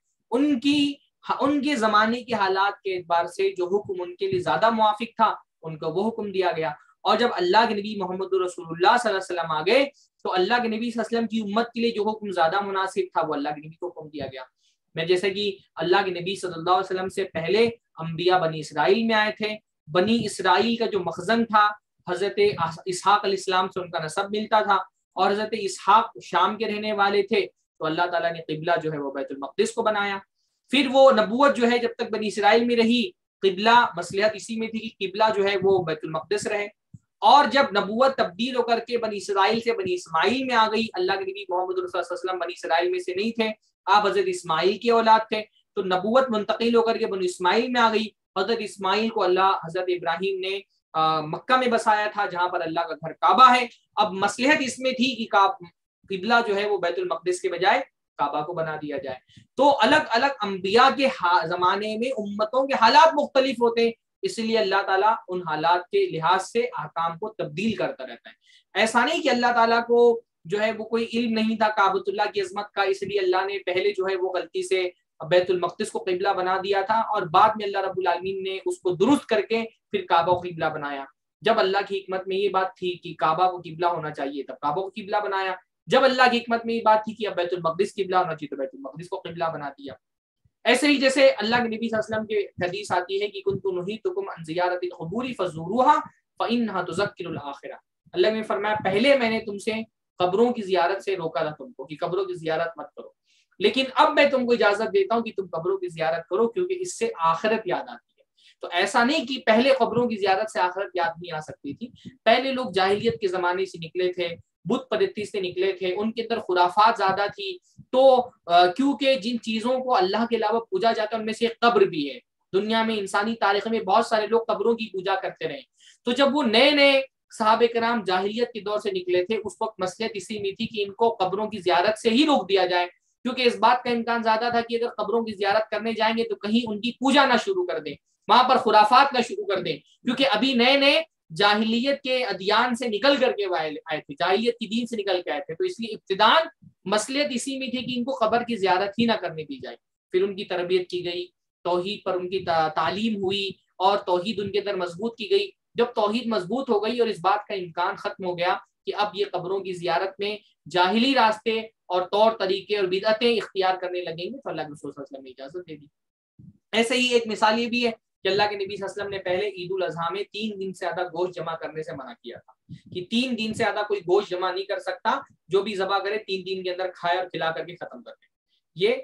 ان کے زمانے کے حالات کے اعتبار سے جو حکم ان کے لیے زیادہ موافق تھا, ان کو وہ حکم دیا گیا. اور جب اللہ کے نبی محمد رسول اللہ صلی اللہ علیہ وسلم آ گئے, تو اللہ کے نبی صلی اللہ علیہ وسلم کی امت کے لیے جو حکم زیادہ مناسب تھا, وہ اللہ کے نبی کو حکم دیا گیا. میں جیسے کہ اللہ کے نبی صلی اللہ علیہ وسلم سے پہلے انبیاء بنی اسرائیل میں آئے تھے. بنی اسرائیل کا جو مخزن تھا, حضرت اسحاق علیہ السلام سے ان کا نسب ملتا تھا, اور حضرت اسحاق شام کے رہنے والے تھے, تو اللہ تعالیٰ نے قبلہ جو ہے وہ بیت المقدس کو بنایا. پھر وہ نبوت جو ہے جب تک بنی اسرائیل میں رہی, قبلہ مصلحت اسی میں تھی کہ قبلہ جو ہے وہ بیت المقدس رہے. اور جب نبوت تبدیل ہو کر کے بنی اسرائیل سے بنی اسماعیل میں آ گئی, اللہ کے نبی محمد رسول اللہ صلی اللہ علیہ وسلم بنی اسرائیل میں سے نہیں تھے, آپ حضرت اسماعیل کی اولاد تھے, تو نبوت منتقل ہو کر کے بنی اسماعیل میں آ گئی. حضرت اسماعیل کو اللہ حضرت ابراہیم نے مکہ میں بسایا تھا, جہاں پر اللہ کا گھر کعبہ ہے. اب مصلحت اس میں تھی کہ قبلہ جو ہے وہ بیت المقدس کے بجائے کعبہ کو بنا دیا جائے. تو الگ الگ انبیاء کے زمانے میں امتوں کے حالات مختلف ہوتے ہیں, اس لیے اللہ تعالیٰ ان حالات کے لحاظ سے احکام کو تبدیل کرتا رہتا ہے. ایسا نہیں کہ اللہ تعالیٰ کو جو ہے وہ کوئی علم نہیں تھا کعبۃ اللہ کی عظمت کا, اس لیے اللہ نے پہلے جو ہے وہ غلطی سے بیت المقدس کو قبلہ بنا دیا تھا, اور بعد میں اللہ رب العالمین نے اس کو درست کر کے پھر کعبہ کو قبلہ بنایا. جب اللہ کی حکمت میں یہ بات تھی کہ کعبہ کو قبلہ ہونا چاہیے, تب کعبہ کو قبلہ بنایا. جب اللہ کی حکمت میں یہ بات تھی کہ اب بیت المقدس قبلہ ہونا چاہیے, تو بیت المقدس کو قبلہ بنا دیا. ایسے ہی جیسے اللہ کے نبی صلی اللہ علیہ وسلم کے حدیث آتی ہے کہ کنت نہیتکم عن زیارت القبور فزوروها فانها تذکر الاخرہ. اللہ نے فرمایا پہلے میں نے تم سے قبروں کی زیارت سے روکا تھا تم کو کہ قبروں کی زیارت مت کرو, لیکن اب میں تم کو اجازت دیتا ہوں کہ تم قبروں کی زیارت کرو, کیونکہ اس سے آخرت یاد آتی ہے. تو ایسا نہیں کہ پہلے قبروں کی زیارت سے آخرت یاد نہیں آ سکتی تھی. پہلے لوگ جاہلیت کے زمانے سے نکلے تھے, بت پرستی سے نکلے تھے, ان کے اندر خرافات زیادہ تھی. تو کیونکہ جن چیزوں کو اللہ کے علاوہ پوجا جاتا ہے ان میں سے ایک قبر بھی ہے. دنیا میں انسانی تاریخ میں بہت سارے لوگ قبروں کی پوجا کرتے رہے. تو جب وہ نئے نئے صحابہ کرام جاہلیت کے دور سے نکلے تھے, اس وقت مصلحت اسی میں تھی کہ ان کو قبروں کی زیارت سے ہی روک دیا جائے, کیونکہ اس بات کا امکان زیادہ تھا کہ اگر قبروں کی زیارت کرنے جائیں گے تو کہیں ان کی پوجا نہ شروع کر دیں, وہاں پر خرافات نہ شروع کر دیں, کیونکہ ابھی نئے نئے جاہلیت کے ادیان سے نکل کر کے آئے تھے, جاہلیت کی دین سے نکل کے آئے تھے. تو اس لیے ابتداءً مصلحت اسی میں تھی کہ ان کو قبر کی زیارت ہی نہ کرنے دی جائے. پھر ان کی تربیت کی گئی, توحید پر ان کی تعلیم ہوئی, اور توحید ان کے اندر مضبوط کی گئی. جب توحید مضبوط ہو گئی اور اس بات کا امکان ختم ہو گیا کہ اب یہ قبروں کی زیارت میں جاہلی راستے اور طور طریقے اور بدعتیں اختیار کرنے لگیں گے, تو اللہ کے رسول صلی اللہ علیہ وسلم نے اجازت دے دی. ایسے ہی ایک مثال یہ بھی ہے کہ اللہ کے نبی صلی اللہ علیہ وسلم نے پہلے عید الاضحیٰ میں 3 دن سے زیادہ گوشت جمع کرنے سے منع کیا تھا کہ 3 دن سے زیادہ کوئی گوشت جمع نہیں کر سکتا, جو بھی ذبح کرے 3 دن کے اندر کھائے اور کھلا کر کے ختم کر دے. یہ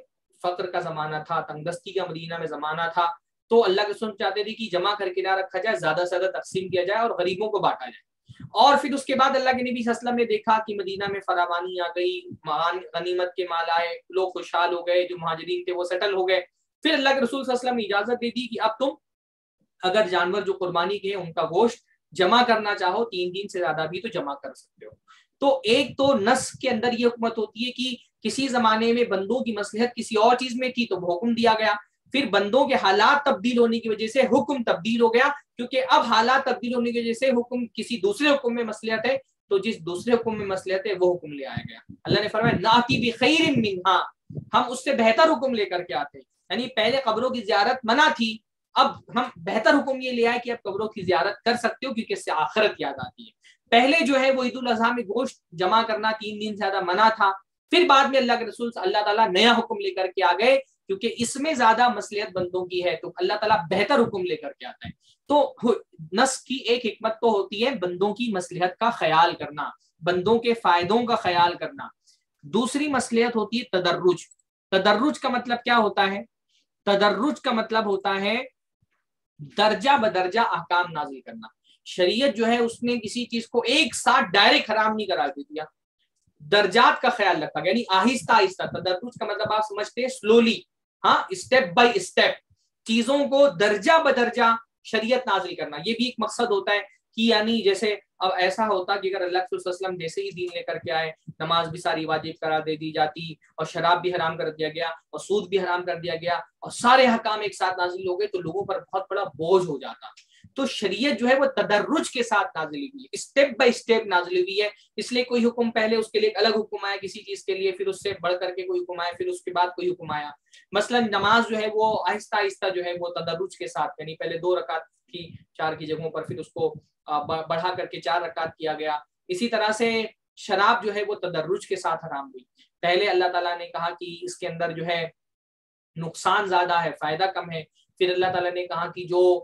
فقر کا زمانہ تھا، تنگدستی کا مدینہ میں زمانہ تھا، تو اللہ کے رسول چاہتے تھے کہ جمع کر کے نہ رکھا جائے، زیادہ سے زیادہ تقسیم کیا جائے اور غریبوں کو بانٹا جائے۔ اور پھر اس کے بعد اللہ کے نبی صلی اللہ علیہ وسلم نے دیکھا کہ مدینہ میں فراوانی آ گئی، غنیمت کے مال آئے، لوگ خوشحال ہو گئے، جو مہاجرین تھے وہ سیٹل ہو گئے۔ پھر اللہ کے رسول صلی اللہ علیہ وسلم نے اجازت دے دی کہ اب تم اگر جانور جو قربانی کے ہیں ان کا گوشت جمع کرنا چاہو 3 دن سے زیادہ بھی تو جمع کر سکتے ہو۔ تو ایک تو نص کے اندر یہ حکمت ہوتی ہے کہ کسی زمانے میں بندوں کی مصلحت کسی اور چیز میں تھی تو وہ حکم دیا گیا، پھر بندوں کے حالات تبدیل ہونے کی وجہ سے حکم تبدیل ہو گیا، کیونکہ اب حالات تبدیل ہونے کی وجہ سے حکم کسی دوسرے حکم میں مصلحت ہے، تو جس دوسرے حکم میں مصلحت ہے وہ حکم لے آیا گیا۔ اللہ نے فرمایا ناتی بخیر منہا، ہم اس سے بہتر حکم لے کر کے آتے ہیں۔ یعنی پہلے قبروں کی زیارت منع تھی، اب ہم بہتر حکم یہ لے آئے کہ اب قبروں کی زیارت کر سکتے ہو، کیونکہ اس سے آخرت یاد آتی ہے۔ پہلے جو ہے وہ عید الاضحیٰ میں گوشت جمع کرنا 3 دن سے زیادہ منع تھا، پھر بعد میں اللہ کے رسول اللہ تعالیٰ نیا حکم لے کر کے آ گئے، کیونکہ اس میں زیادہ مصلحت بندوں کی ہے، تو اللہ تعالیٰ بہتر حکم لے کر کے آتا ہے۔ تو نص کی ایک حکمت تو ہوتی ہے بندوں کی مصلحت کا خیال کرنا، بندوں کے فائدوں کا خیال کرنا۔ دوسری مصلحت ہوتی ہے تدرج۔ تدرج کا مطلب کیا ہوتا ہے؟ تدرج کا مطلب ہوتا ہے درجہ بدرجہ احکام نازل کرنا۔ شریعت جو ہے اس نے کسی چیز کو ایک ساتھ ڈائریکٹ حرام نہیں قرار دے دیا، درجات کا خیال رکھا گیا، یعنی آہستہ آہستہ۔ تدرج کا مطلب آپ سمجھتے ہیں سلولی، ہاں، اسٹیپ بائی اسٹیپ چیزوں کو درجہ بدرجہ شریعت نازل کرنا۔ یہ بھی ایک مقصد ہوتا ہے کہ یعنی جیسے اب ایسا ہوتا کہ اگر اللہ کے رسول صلی اللہ علیہ وسلم جیسے ہی دین لے کر کے آئے، نماز بھی ساری واجب قرار دے دی جاتی، اور شراب بھی حرام کر دیا گیا، اور سود بھی حرام کر دیا گیا، اور سارے حکام ایک ساتھ نازل ہو گئے، تو لوگوں پر بہت بڑا بوجھ ہو جاتا۔ تو شریعت جو ہے وہ تدرج کے ساتھ نازل ہوئی ہے، اسٹیپ بائی اسٹیپ نازل ہوئی ہے، اس لیے کوئی حکم پہلے اس کے لیے ایک الگ حکم آیا کسی چیز کے لیے، پھر اس سے بڑھ کر کے کوئی حکم آیا، پھر اس کے بعد کوئی حکم آیا۔ مثلا نماز جو ہے وہ آہستہ آہستہ جو ہے وہ تدرج کے ساتھ، یعنی پہلے 2 رکعت کی 4 کی جگہوں پر، پھر اس کو بڑھا کر کے 4 رکعت کیا گیا۔ اسی طرح سے شراب جو ہے وہ تدرج کے ساتھ حرام ہوئی۔ پہلے اللہ تعالیٰ نے کہا کہ اس کے اندر جو ہے نقصان زیادہ ہے، فائدہ کم ہے، پھر اللہ تعالیٰ نے کہا کہ جو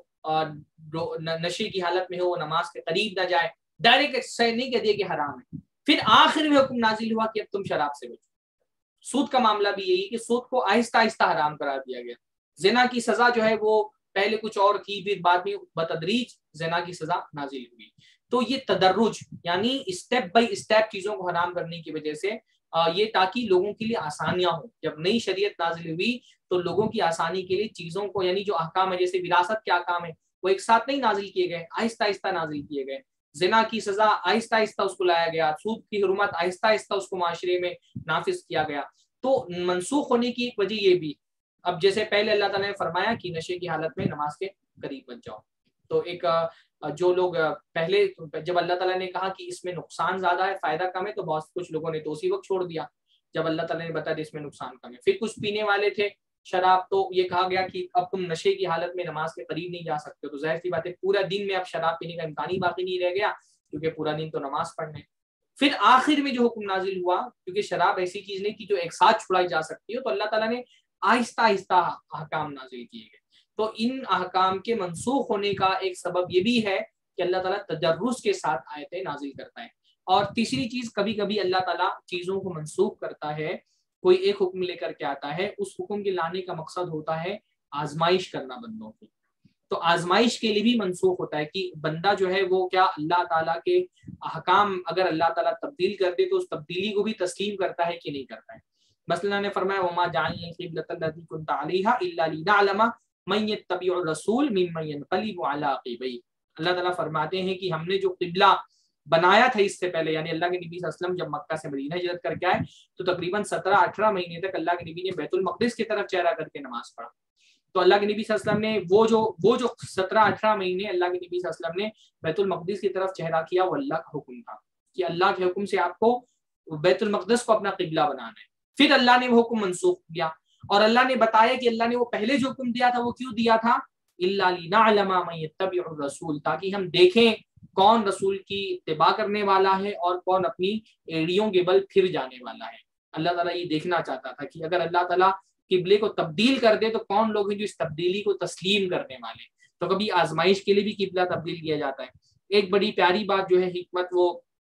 نشے کی حالت میں ہو وہ نماز کے قریب نہ جائے، ڈائریکٹ صحیح نہیں کہہ دیا کہ حرام ہے۔ پھر آخر میں حکم نازل ہوا کہ اب تم شراب سے بچو۔ سود کا معاملہ بھی یہی کہ سود کو آہستہ آہستہ حرام قرار دیا گیا۔ زنا کی سزا جو ہے وہ پہلے کچھ اور تھی، پھر بعد میں بتدریج زنا کی سزا نازل ہوئی۔ تو یہ تدرج یعنی اسٹیپ بائی اسٹیپ چیزوں کو حرام کرنے کی وجہ سے یہ تاکہ لوگوں کے لیے آسانیاں ہوں۔ جب نئی شریعت نازل ہوئی تو لوگوں کی آسانی کے لیے چیزوں کو، یعنی جو احکام ہے جیسے وراثت کے احکام ہے وہ ایک ساتھ نہیں نازل کیے گئے، آہستہ آہستہ نازل کیے گئے۔ زنا کی سزا آہستہ آہستہ اس کو لایا گیا، سود کی حرمت آہستہ آہستہ اس کو معاشرے میں نافذ کیا گیا۔ تو منسوخ ہونے کی ایک وجہ یہ بھی، اب جیسے پہلے اللہ تعالیٰ نے فرمایا کہ نشے کی حالت میں نماز کے قریب بچ جاؤ، تو ایک جو لوگ پہلے جب اللہ تعالیٰ نے کہا کہ اس میں نقصان زیادہ ہے فائدہ کم ہے، تو بہت کچھ لوگوں نے تو اسی وقت چھوڑ دیا جب اللہ تعالیٰ نے بتا دیا اس میں نقصان کم ہے۔ پھر کچھ پینے والے تھے شراب، تو یہ کہا گیا کہ اب تم نشے کی حالت میں نماز کے قریب نہیں جا سکتے، تو ظاہر سی بات ہے پورا دن میں اب شراب پینے کا امکان ہی باقی نہیں رہ گیا، کیونکہ پورا دن تو نماز پڑھنے۔ پھر آخر میں جو حکم نازل ہوا، کیونکہ شراب ایسی چیز نہیں کہ جو ایک ساتھ چھڑائی جا سکتی ہو، تو اللہ تعالیٰ نے آہستہ آہستہ احکام نازل کیے گئے۔ تو ان احکام کے منسوخ ہونے کا ایک سبب یہ بھی ہے کہ اللہ تعالیٰ تدرج کے ساتھ آیتیں نازل کرتا ہے۔ اور تیسری چیز، کبھی کبھی اللہ تعالیٰ چیزوں کو منسوخ کرتا ہے، کوئی ایک حکم لے کر کے آتا ہے، اس حکم کے لانے کا مقصد ہوتا ہے آزمائش کرنا بندوں کی۔ تو آزمائش کے لیے بھی منسوخ ہوتا ہے کہ بندہ جو ہے وہ کیا اللہ تعالیٰ کے احکام اگر اللہ تعالیٰ تبدیل کر دے تو اس تبدیلی کو بھی تسلیم کرتا ہے کہ نہیں کرتا ہے۔ مثلا نے فرمایا وما جعلنا القبلۃ التي كنت عليها الا لنعلم من يتبع الرسول ممن ينقلب على عقبيه۔ اللہ تعالیٰ فرماتے ہیں کہ ہم نے جو قبلہ بنایا تھا اس سے پہلے، یعنی اللہ کے نبی صلی اللہ علیہ وسلم جب مکہ سے مدینہ ہجرت کر کے آئے تو تقریباً 17-18 مہینے تک اللہ کے نبی نے بیت المقدس کی طرف چہرہ کر کے نماز پڑھا۔ تو اللہ کے نبی صلی اللہ علیہ وسلم نے وہ جو 17-18 مہینے اللہ کے نبی صلی اللہ علیہ وسلم نے بیت المقدس کی طرف چہرہ کیا، وہ اللہ کا حکم تھا کہ اللہ کے حکم سے آپ کو بیت المقدس کو اپنا قبلہ بنانا ہے۔ پھر اللہ نے وہ حکم منسوخ کیا، اور اللہ نے بتایا کہ اللہ نے وہ پہلے جو حکم دیا تھا وہ کیوں دیا تھا، الا لنعلم من يتبع الرسول، تاکہ ہم دیکھیں کون رسول کی اتباع کرنے والا ہے اور کون اپنی ایڑیوں کے بل پھر جانے والا ہے۔ اللہ تعالیٰ یہ دیکھنا چاہتا تھا کہ اگر اللہ تعالیٰ قبلے کو تبدیل کر دے تو کون لوگ ہیں جو اس تبدیلی کو تسلیم کرنے والے۔ تو کبھی آزمائش کے لیے بھی قبلہ تبدیل کیا جاتا ہے۔ ایک بڑی پیاری بات جو ہے حکمت، وہ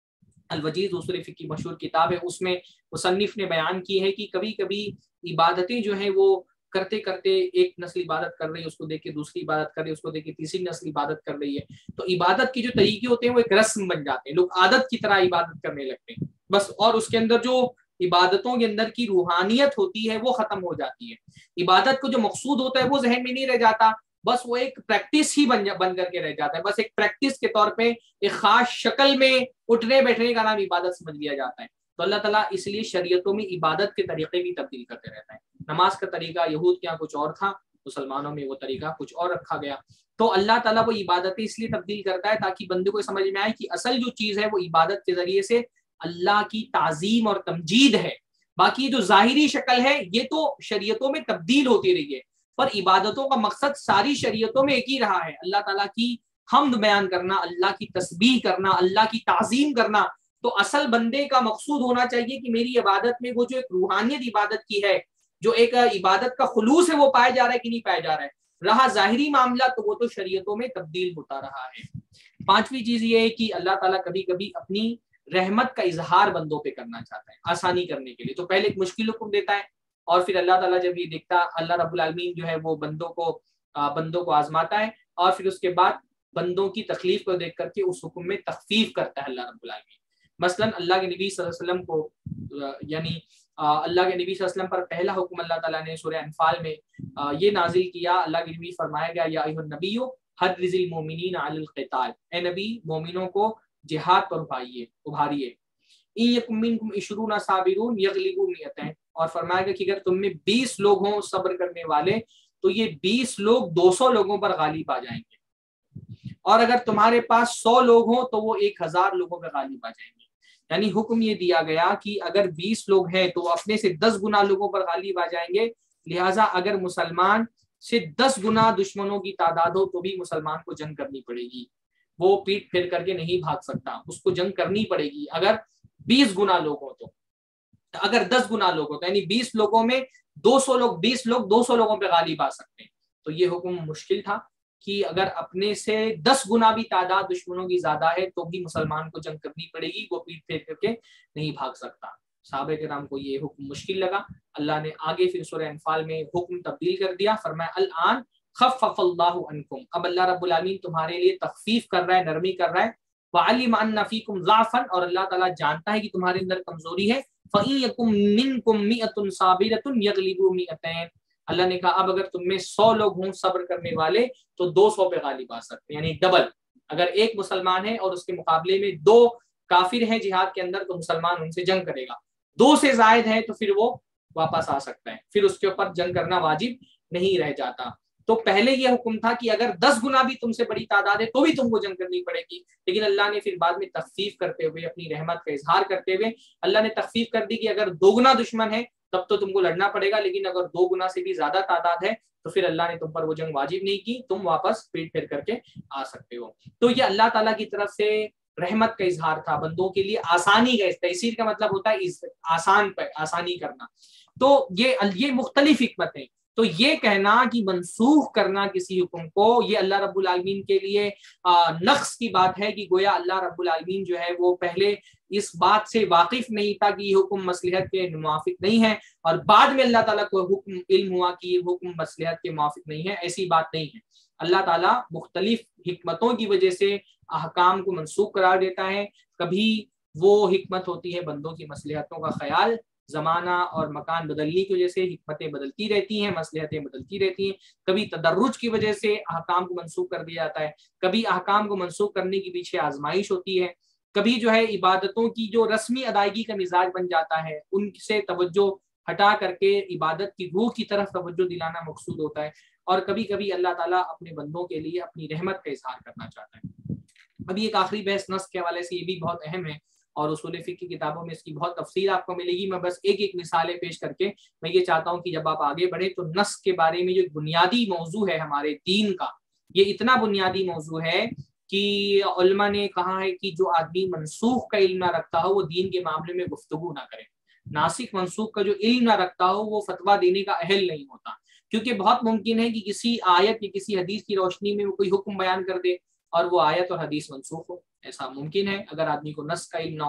الوجیز اصول فقہ کی مشہور کتاب ہے، اس میں مصنف نے بیان کی ہے کہ کبھی کبھی عبادتیں جو ہیں وہ کرتے کرتے ایک نسل عبادت کر رہی ہے، اس کو دیکھ کے دوسری عبادت کر رہی ہے، اس کو دیکھ کے تیسری نسل عبادت کر رہی ہے، تو عبادت کے جو طریقے ہوتے ہیں وہ ایک رسم بن جاتے ہیں، لوگ عادت کی طرح عبادت کرنے لگتے ہیں بس، اور اس کے اندر جو عبادتوں کے اندر کی روحانیت ہوتی ہے وہ ختم ہو جاتی ہے۔ عبادت کو جو مقصود ہوتا ہے وہ ذہن میں نہیں رہ جاتا، بس وہ ایک پریکٹس ہی بن کر کے رہ جاتا ہے، بس ایک پریکٹس کے طور پہ ایک خاص شکل میں اٹھنے بیٹھنے کا نام عبادت سمجھ لیا جاتا ہے۔ تو اللہ تعالیٰ اس لیے شریعتوں میں عبادت کے طریقے بھی تبدیل کرتے رہتا ہے۔ نماز کا طریقہ یہود کے یہاں کچھ اور تھا، مسلمانوں میں وہ طریقہ کچھ اور رکھا گیا۔ تو اللہ تعالیٰ وہ عبادتیں اس لیے تبدیل کرتا ہے تاکہ بندے کو سمجھ میں آئے کہ اصل جو چیز ہے وہ عبادت کے ذریعے سے اللہ کی تعظیم اور تمجید ہے، باقی جو ظاہری شکل ہے یہ تو شریعتوں میں تبدیل ہوتی رہی ہے، پر عبادتوں کا مقصد ساری شریعتوں میں ایک ہی رہا ہے، اللہ تعالیٰ کی حمد بیان کرنا، اللہ کی تسبیح کرنا، اللہ کی تعظیم کرنا۔ تو اصل بندے کا مقصود ہونا چاہیے کہ میری عبادت میں وہ جو ایک روحانیت عبادت کی ہے، جو ایک عبادت کا خلوص ہے وہ پایا جا رہا ہے کہ نہیں پایا جا رہا ہے۔ رہا ظاہری معاملہ تو وہ تو شریعتوں میں تبدیل ہوتا رہا ہے۔ پانچویں چیز یہ ہے کہ اللہ تعالیٰ کبھی کبھی اپنی رحمت کا اظہار بندوں پہ کرنا چاہتا ہے آسانی کرنے کے لیے، تو پہلے ایک مشکل حکم دیتا ہے، اور پھر اللہ تعالیٰ جب یہ دیکھتا، اللہ رب العالمین جو ہے وہ بندوں کو آزماتا ہے، اور پھر اس کے بعد بندوں کی تکلیف کو دیکھ کر کے اس حکم میں تخفیف کرتا ہے اللہ رب العالمین۔ مثلا اللہ کے نبی صلی اللہ علیہ وسلم کو اللہ کے نبی صلی اللہ علیہ وسلم پر پہلا حکم اللہ تعالیٰ نے سورہ انفال میں یہ نازل کیا، اللہ کے نبی فرمایا گیا یا ایھا النبی حرض المؤمنین علی القتال، اے نبی مومنوں کو جہاد پر ابھاریے۔ ان یکم منکم 20 صابرون یغلبوا 100، اور فرمایا گیا کہ اگر تم میں 20 لوگ ہوں صبر کرنے والے تو یہ 20 لوگ 200 لوگوں پر غالب آ جائیں گے، اور اگر تمہارے پاس 100 لوگ ہوں تو وہ 1000 لوگوں پر غالب آ جائیں گے۔ یعنی حکم یہ دیا گیا کہ اگر 20 لوگ ہیں تو اپنے سے 10 گنا لوگوں پر غالب آ جائیں گے، لہٰذا اگر مسلمان سے 10 گنا دشمنوں کی تعداد ہو تو بھی مسلمان کو جنگ کرنی پڑے گی، وہ پیٹ پھیر کر کے نہیں بھاگ سکتا، اس کو جنگ کرنی پڑے گی اگر 20 گنا لوگ ہو تو۔ اگر 10 گنا لوگ ہو تو یعنی 20 لوگوں میں 200 لوگ، 20 لوگ 200 لوگوں پہ غالب آ سکتے ہیں۔ تو یہ حکم مشکل تھا کہ اگر اپنے سے 10 گنا بھی تعداد دشمنوں کی زیادہ ہے تو بھی مسلمان کو جنگ کرنی پڑے گی، وہ پیٹ پھیر کر کے نہیں بھاگ سکتا۔ صحابہ کرام کو یہ حکم مشکل لگا، اللہ نے آگے پھر سورہ انفال میں حکم تبدیل کر دیا، فرمایا الآن خفف اللہ عنکم، اب اللہ رب العالمین تمہارے لیے تخفیف کر رہا ہے، نرمی کر رہا ہے، وعلم ان فیکم ضعفا، اور اللہ تعالیٰ جانتا ہے کہ تمہارے اندر کمزوری ہے، فإن یکم منکم 100 صابرۃ یغلبوا 200، اللہ نے کہا اب اگر تم میں 100 لوگ ہوں صبر کرنے والے تو 200 پہ غالب آ سکتے ہیں، یعنی ڈبل۔ اگر ایک مسلمان ہے اور اس کے مقابلے میں 2 کافر ہیں جہاد کے اندر تو مسلمان ان سے جنگ کرے گا، 2 سے زائد ہے تو پھر وہ واپس آ سکتا ہے، پھر اس کے اوپر جنگ کرنا واجب نہیں رہ جاتا۔ تو پہلے یہ حکم تھا کہ اگر 10 گنا بھی تم سے بڑی تعداد ہے تو بھی تم کو جنگ کرنی پڑے گی، لیکن اللہ نے پھر بعد میں تخفیف کرتے ہوئے، اپنی رحمت کا اظہار کرتے ہوئے اللہ نے تخفیف کر دی کہ اگر 2 گنا دشمن ہے تب تو تم کو لڑنا پڑے گا، لیکن اگر 2 گنا سے بھی زیادہ تعداد ہے تو پھر اللہ نے تم پر وہ جنگ واجب نہیں کی، تم واپس پیٹ پھیر کر کے آ سکتے ہو۔ تو یہ اللہ تعالیٰ کی طرف سے رحمت کا اظہار تھا، بندوں کے لیے آسانی کا، تیسیر کا مطلب ہوتا ہے آسانی کرنا۔ تو یہ مختلف حکمت ہیں۔ تو یہ کہنا کہ منسوخ کرنا کسی حکم کو، یہ اللہ رب العالمین کے لیے نقص کی بات ہے کہ گویا اللہ رب العالمین جو ہے وہ پہلے اس بات سے واقف نہیں تھا کہ یہ حکم مصلحت کے موافق نہیں ہے، اور بعد میں اللہ تعالیٰ کو حکم علم ہوا کہ یہ حکم مصلحت کے موافق نہیں ہے، ایسی بات نہیں ہے۔ اللہ تعالیٰ مختلف حکمتوں کی وجہ سے احکام کو منسوخ قرار دیتا ہے، کبھی وہ حکمت ہوتی ہے بندوں کی مصلحتوں کا خیال، زمانہ اور مکان بدلنے کی وجہ سے حکمتیں بدلتی رہتی ہیں، مصلحتیں بدلتی رہتی ہیں، کبھی تدرج کی وجہ سے احکام کو منسوخ کر دیا جاتا ہے، کبھی احکام کو منسوخ کرنے کے پیچھے آزمائش ہوتی ہے، کبھی جو ہے عبادتوں کی جو رسمی ادائیگی کا مزاج بن جاتا ہے ان سے توجہ ہٹا کر کے عبادت کی روح کی طرف توجہ دلانا مقصود ہوتا ہے، اور کبھی کبھی اللہ تعالیٰ اپنے بندوں کے لیے اپنی رحمت کا اظہار کرنا چاہتا ہے۔ ابھی ایک آخری بحث نص کے حوالے سے، یہ بھی بہت اہم ہے اور اصول فقہ کی کتابوں میں اس کی بہت تفصیل آپ کو ملے گی، میں بس ایک مثالیں پیش کر کے میں یہ چاہتا ہوں کہ جب آپ آگے بڑھیں تو نص کے بارے میں جو بنیادی موضوع ہے ہمارے دین کا، یہ اتنا بنیادی موضوع ہے کہ علماء نے کہا ہے کہ جو آدمی منسوخ کا علم نہ رکھتا ہو وہ دین کے معاملے میں گفتگو نہ کرے، ناسخ منسوخ کا جو علم نہ رکھتا ہو وہ فتویٰ دینے کا اہل نہیں ہوتا، کیونکہ بہت ممکن ہے کہ کسی آیت یا کسی حدیث کی روشنی میں وہ کوئی حکم بیان کر دے اور وہ آیت اور حدیث منسوخ ہو، ایسا ممکن ہے اگر آدمی کو نص کا علم نہ ہو۔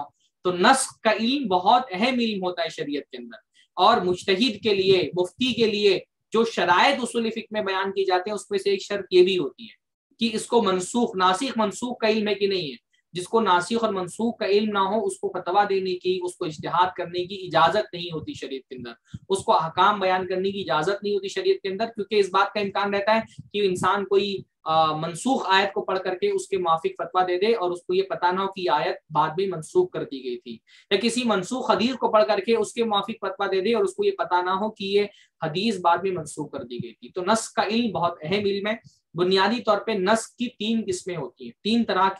تو نسخ کا علم بہت اہم علم ہوتا ہے شریعت کے اندر، اور مجتہد کے لیے، مفتی کے لیے جو شرائط اصول فقہ میں بیان کی جاتے ہیں اس میں سے ایک شرط یہ بھی ہوتی ہے کہ اس کو منسوخ ناسخ منسوخ کا علم ہے کہ نہیں ہے۔ جس کو ناسخ اور منسوخ کا علم نہ ہو اس کو فتویٰ دینے کی، اس کو اجتہاد کرنے کی اجازت نہیں ہوتی شریعت کے اندر، اس کو احکام بیان کرنے کی اجازت نہیں ہوتی شریعت کے اندر، کیونکہ اس بات کا امکان رہتا ہے کہ انسان کوئی منسوخ آیت کو پڑھ کر کے اس کے موافق فتویٰ دے دے اور اس کو یہ پتہ نہ ہو کہ آیت بعد میں منسوخ کر دی گئی تھی، یا کسی منسوخ حدیث کو پڑھ کر کے اس کے موافق فتویٰ دے دے اور اس کو یہ پتہ نہ ہو کہ یہ حدیث بعد میں منسوخ کر دی گئی تھی۔ تو نسخ کا علم بہت اہم علم ہے۔ بنیادی طور پہ نسخ کی 3 قسمیں ہوتی ہیں،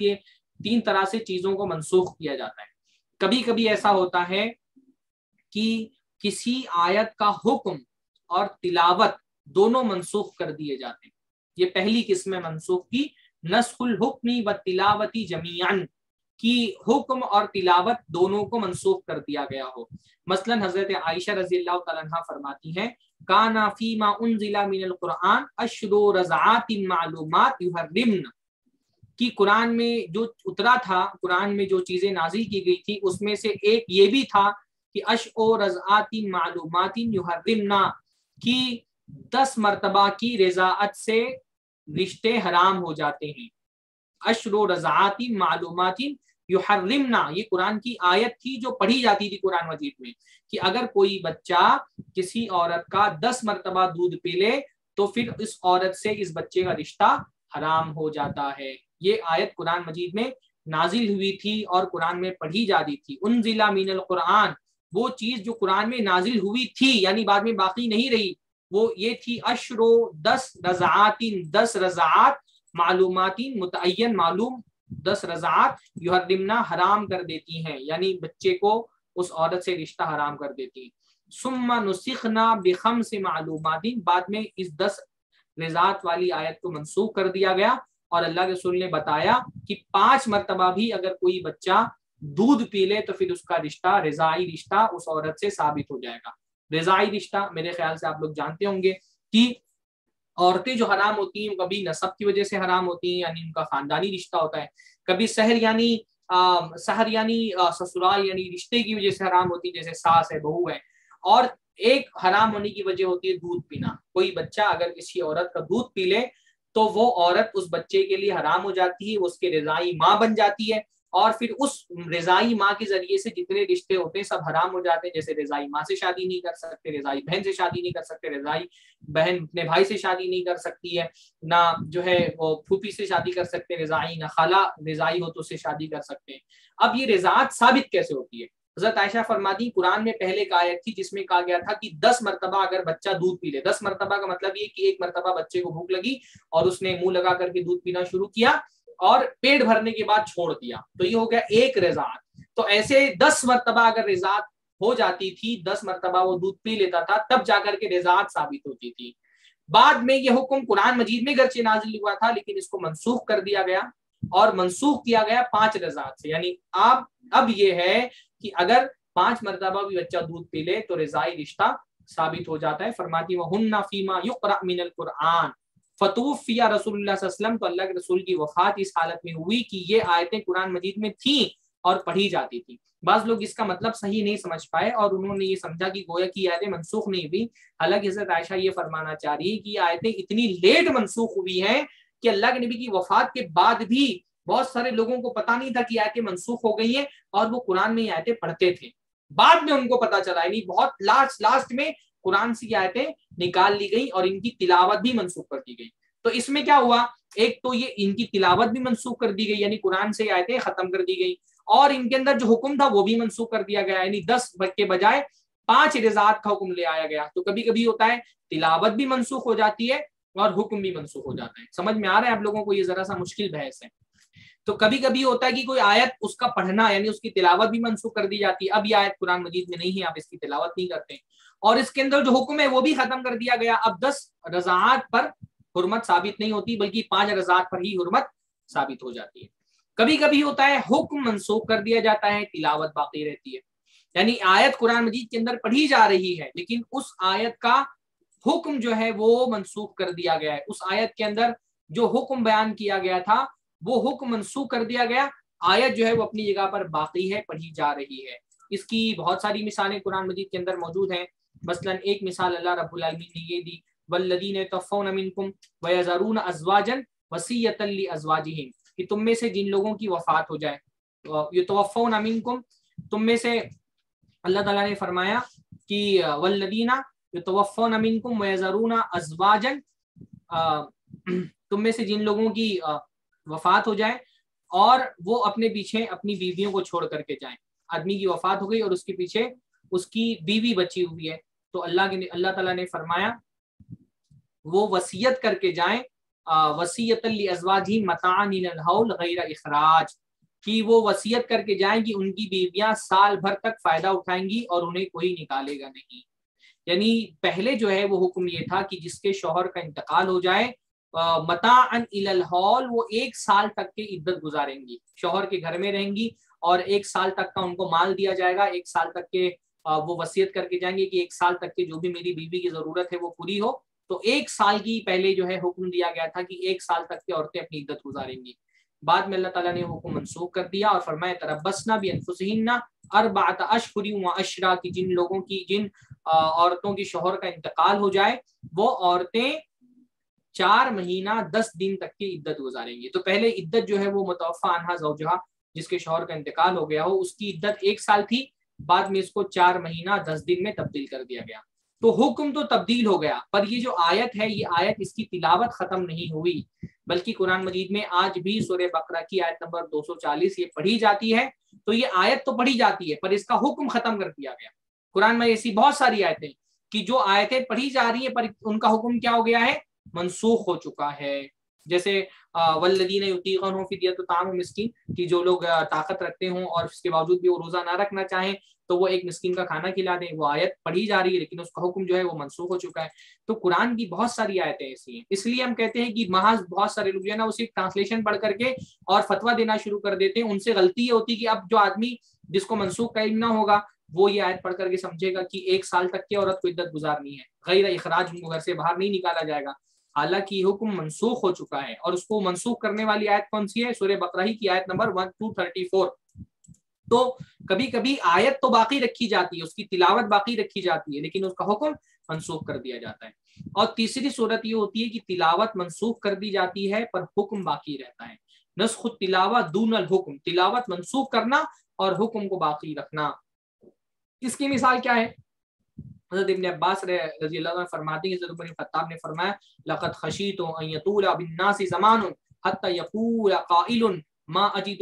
3 طرح سے چیزوں کو منسوخ کیا جاتا ہے۔ کبھی کبھی ایسا ہوتا ہے کہ کسی آیت کا حکم اور تلاوت دونوں منسوخ کر دیے جاتے ہیں، یہ پہلی قسم ہے منسوخ کی، نسخ الحکم و تلاوتی جمیعاً، کی حکم اور تلاوت دونوں کو منسوخ کر دیا گیا ہو۔ مثلا حضرت عائشہ رضی اللہ تعالیٰ عنہ فرماتی ہیں کانا فیما انزل من القرآن اشر رضعات معلومات یحرمن، کہ قرآن میں جو اترا تھا، قرآن میں جو چیزیں نازل کی گئی تھی اس میں سے ایک یہ بھی تھا کہ اشر رضعات معلومات یحرمن، کہ 10 مرتبہ کی رضاعت سے رشتے حرام ہو جاتے ہیں۔ اشر رضعات معلومات یحرمنا، یہ قرآن کی آیت تھی جو پڑھی جاتی تھی قرآن مجید میں، کہ اگر کوئی بچہ کسی عورت کا 10 مرتبہ دودھ پی لے تو پھر اس عورت سے اس بچے کا رشتہ حرام ہو جاتا ہے۔ یہ آیت قرآن مجید میں نازل ہوئی تھی اور قرآن میں پڑھی جاتی تھی۔ انزل من القرآن، وہ چیز جو قرآن میں نازل ہوئی تھی یعنی بعد میں باقی نہیں رہی، وہ یہ تھی اشر 10 رضعات، 10 رضعات معلومات متعین معلوم 10 رضعات یحرمنا حرام کر دیتی ہیں، یعنی بچے کو اس عورت سے رشتہ حرام کر دیتی ہیں۔ ثم نسخنا بخمس معلومات، بعد میں اس 10 رضعات والی آیت کو منسوخ کر دیا گیا اور اللہ کے رسول نے بتایا کہ 5 مرتبہ بھی اگر کوئی بچہ دودھ پی لے تو پھر اس کا رشتہ، رضاعی رشتہ اس عورت سے ثابت ہو جائے گا۔ رضاعی رشتہ میرے خیال سے آپ لوگ جانتے ہوں گے کہ عورتیں جو حرام ہوتی ہیں کبھی نسب کی وجہ سے حرام ہوتی ہیں، یعنی ان کا خاندانی رشتہ ہوتا ہے، کبھی سحر یعنی سسرال یعنی رشتے کی وجہ سے حرام ہوتی ہے، جیسے ساس ہے، بہو ہے، اور ایک حرام ہونے کی وجہ ہوتی ہے دودھ پینا۔ کوئی بچہ اگر کسی عورت کا دودھ پی لے تو وہ عورت اس بچے کے لیے حرام ہو جاتی ہے، اس کے رضاعی ماں بن جاتی ہے، اور پھر اس رضائی ماں کے ذریعے سے جتنے رشتے ہوتے ہیں سب حرام ہو جاتے ہیں، جیسے رضائی ماں سے شادی نہیں کر سکتے، رضائی بہن سے شادی نہیں کر سکتے، رضائی بہن اپنے بھائی سے شادی نہیں کر سکتی ہے، نہ جو ہے وہ پھوپھی سے شادی کر سکتے رضائی، نہ خالہ رضائی ہو تو اس سے شادی کر سکتے ہیں۔ اب یہ رضاعت ثابت کیسے ہوتی ہے؟ حضرت عائشہ فرماتی قرآن میں پہلے ایک آیت تھی جس میں کہا گیا تھا کہ 10 مرتبہ اگر بچہ دودھ پی لے، 10 مرتبہ کا مطلب یہ کہ ایک مرتبہ بچے کو بھوک لگی اور اس نے منہ لگا کر کے دودھ پینا شروع کیا اور پیٹ بھرنے کے بعد چھوڑ دیا، تو یہ ہو گیا ایک رضاعت۔ تو ایسے 10 مرتبہ اگر رضاعت ہو جاتی تھی، 10 مرتبہ وہ دودھ پی لیتا تھا، تب جا کر کے رضاعت ثابت ہوتی تھی۔ بعد میں یہ حکم قرآن مجید میں گرچہ نازل ہوا تھا لیکن اس کو منسوخ کر دیا گیا اور منسوخ کیا گیا 5 رضاعت سے، یعنی اب یہ ہے کہ اگر 5 مرتبہ بھی بچہ دودھ پی لے تو رضائی رشتہ ثابت ہو جاتا ہے۔ فرماتی وَهُنَّ فِيمَا يُقْرَأْ مِنَ الْقُرْآنِ فَتُوفِّيَ رسول اللہ صلی اللہ علیہ وسلم، تو اللہ کے رسول کی وفات اس حالت میں ہوئی کہ یہ آیتیں قرآن مجید میں تھیں اور پڑھی جاتی تھی۔ بعض لوگ اس کا مطلب صحیح نہیں سمجھ پائے اور انہوں نے یہ سمجھا کہ گویا کی آیتیں منسوخ نہیں ہوئی، حالانکہ حضرت عائشہ یہ فرمانا چاہ رہی ہے کہ یہ آیتیں اتنی لیٹ منسوخ ہوئی ہیں کہ اللہ کے نبی کی وفات کے بعد بھی بہت سارے لوگوں کو پتہ نہیں تھا کہ آیتیں منسوخ ہو گئی ہیں اور وہ قرآن میں یہ آیتیں پڑھتے تھے، بعد میں ان کو پتہ چلا، یعنی بہت لاسٹ میں قرآن سے یہ آیتیں نکال لی گئی اور ان کی تلاوت بھی منسوخ کر دی گئی۔ تو اس میں کیا ہوا، ایک تو یہ ان کی تلاوت بھی منسوخ کر دی گئی، یعنی قرآن سے آیتیں ختم کر دی گئی، اور ان کے اندر جو حکم تھا وہ بھی منسوخ کر دیا گیا، یعنی 10 کے بجائے 5 رضاعت کا حکم لے آیا گیا۔ تو کبھی کبھی ہوتا ہے تلاوت بھی منسوخ ہو جاتی ہے اور حکم بھی منسوخ ہو جاتا ہے۔ سمجھ میں آ رہا ہے آپ لوگوں کو؟ یہ ذرا سا مشکل بحث ہے۔ تو کبھی کبھی ہوتا ہے کہ کوئی آیت اس کا پڑھنا یعنی اس کی تلاوت بھی منسوخ کر دی جاتی ہے، اب یہ آیت قرآن مجید میں نہیں ہے، آپ اس کی تلاوت نہیں کرتے، اور اس کے اندر جو حکم ہے وہ بھی ختم کر دیا گیا، اب 10 رضاعات پر حرمت ثابت نہیں ہوتی بلکہ 5 رضاعات پر ہی حرمت ثابت ہو جاتی ہے۔ کبھی کبھی ہوتا ہے حکم منسوخ کر دیا جاتا ہے، تلاوت باقی رہتی ہے، یعنی آیت قرآن مجید کے اندر پڑھی جا رہی ہے لیکن اس آیت کا حکم جو ہے وہ منسوخ کر دیا گیا ہے، اس آیت کے اندر جو حکم بیان کیا گیا تھا وہ حکم منسوخ کر دیا گیا، آیت جو ہے وہ اپنی جگہ پر باقی ہے، پڑھی جا رہی ہے۔ اس کی بہت ساری مثالیں قرآن مجید کے اندر موجود ہیں۔ مثلا ایک مثال اللہ رب العالمین نے یہ دی، والذین یتوفون منکم ویذرون ازواجا وصیۃ لازواجہم، کہ تم میں سے جن لوگوں کی وفات ہو جائے، یتوفون منکم، تم میں سے اللہ تعالیٰ نے فرمایا کہ والذین یتوفون منکم ویذرون ازواجا، تم میں سے جن لوگوں کی وفات ہو جائے اور وہ اپنے پیچھے اپنی بیویوں کو چھوڑ کر کے جائیں۔ آدمی کی وفات ہو گئی اور اس کے پیچھے اس کی بیوی بچی ہوئی ہے، تو اللہ تعالیٰ نے فرمایا وہ وصیت کر کے جائیں، وصیۃ لازواجہم متاعا الی الحول غیر اخراج، کہ وہ وصیت کر کے جائیں کہ ان کی بیویاں سال بھر تک فائدہ اٹھائیں گی اور انہیں کوئی نکالے گا نہیں۔ یعنی پہلے جو ہے وہ حکم یہ تھا کہ جس کے شوہر کا انتقال ہو جائے متاعا الی الحول، وہ 1 سال تک کی عدت گزاریں گی، شوہر کے گھر میں رہیں گی اور 1 سال تک کا ان کو مال دیا جائے گا، 1 سال تک کے وہ وصیت کر کے جائیں گے کہ 1 سال تک کے جو بھی میری بیوی کی ضرورت ہے وہ پوری ہو۔ تو 1 سال کی پہلے جو ہے حکم دیا گیا تھا کہ 1 سال تک کی عورتیں اپنی عدت گزاریں گی۔ بعد میں اللہ تعالیٰ نے حکم منسوخ کر دیا اور فرمایا تربصن بانفسہن 4 اشہر وعشرا، کہ جن عورتوں کی شوہر کا انتقال ہو جائے وہ عورتیں 4 مہینہ 10 دن تک کی عدت گزاریں گی۔ تو پہلے عدت جو ہے وہ متوفی عنہا زوجہا، جس کے شوہر کا انتقال ہو گیا ہو، اس کی عدت 1 سال تھی، بعد میں اس کو 4 مہینہ 10 دن میں تبدیل کر دیا گیا۔ تو حکم تو تبدیل ہو گیا، پر یہ جو آیت ہے، یہ آیت اس کی تلاوت ختم نہیں ہوئی، بلکہ قرآن مجید میں آج بھی سورہ بقرہ کی آیت نمبر 240 یہ پڑھی جاتی ہے۔ تو یہ آیت تو پڑھی جاتی ہے پر اس کا حکم ختم کر دیا گیا۔ قرآن میں ایسی بہت ساری آیتیں کہ جو آیتیں پڑھی جا رہی ہیں پر ان کا حکم کیا ہو گیا ہے، منسوخ ہو چکا ہے۔ جیسے والذین یطیقونہ فدیۃ طعام مسکین، کہ جو لوگ طاقت رکھتے ہوں اور اس کے باوجود بھی وہ روزہ نہ رکھنا چاہیں تو وہ 1 مسکین کا کھانا کھلا دیں، وہ آیت پڑھی جا رہی ہے لیکن اس کا حکم جو ہے وہ منسوخ ہو چکا ہے۔ تو قرآن کی بہت ساری آیتیں ایسی ہیں، اس لیے ہم کہتے ہیں کہ محض بہت سارے لوگ جو ہے نا اسی ٹرانسلیشن پڑھ کر کے اور فتویٰ دینا شروع کر دیتے ہیں۔ ان سے غلطی یہ ہوتی ہے کہ اب جو آدمی جس کو منسوخ کا علم نہ ہوگا وہ یہ آیت پڑھ کر کے سمجھے گا کہ 1 سال تک کی عورت کو عدت گزارنی ہے، غیر اخراج، ان کو گھر سے باہر نہیں نکالا جائے گا، حالانکہ یہ حکم منسوخ ہو چکا ہے۔ اور اس کو منسوخ کرنے والی آیت کون سی ہے؟ سورہ بقرہ کی آیت نمبر 1234۔ تو کبھی کبھی آیت تو باقی رکھی جاتی ہے، اس کی تلاوت باقی رکھی جاتی ہے، لیکن اس کا حکم منسوخ کر دیا جاتا ہے۔ اور تیسری صورت یہ ہوتی ہے کہ تلاوت منسوخ کر دی جاتی ہے پر حکم باقی رہتا ہے۔ نسخ التلاوت دون الحکم، تلاوت منسوخ کرنا اور حکم کو باقی رکھنا۔ اس کی مثال کیا ہے؟ حضرت ابن عباس رضی اللہ عنہ فرماتے ہیں کہ حضرت عمر بن خطاب نے فرمایا لقد خشیت ان یطول بالناس زمان حتى يقول قائل ما اجد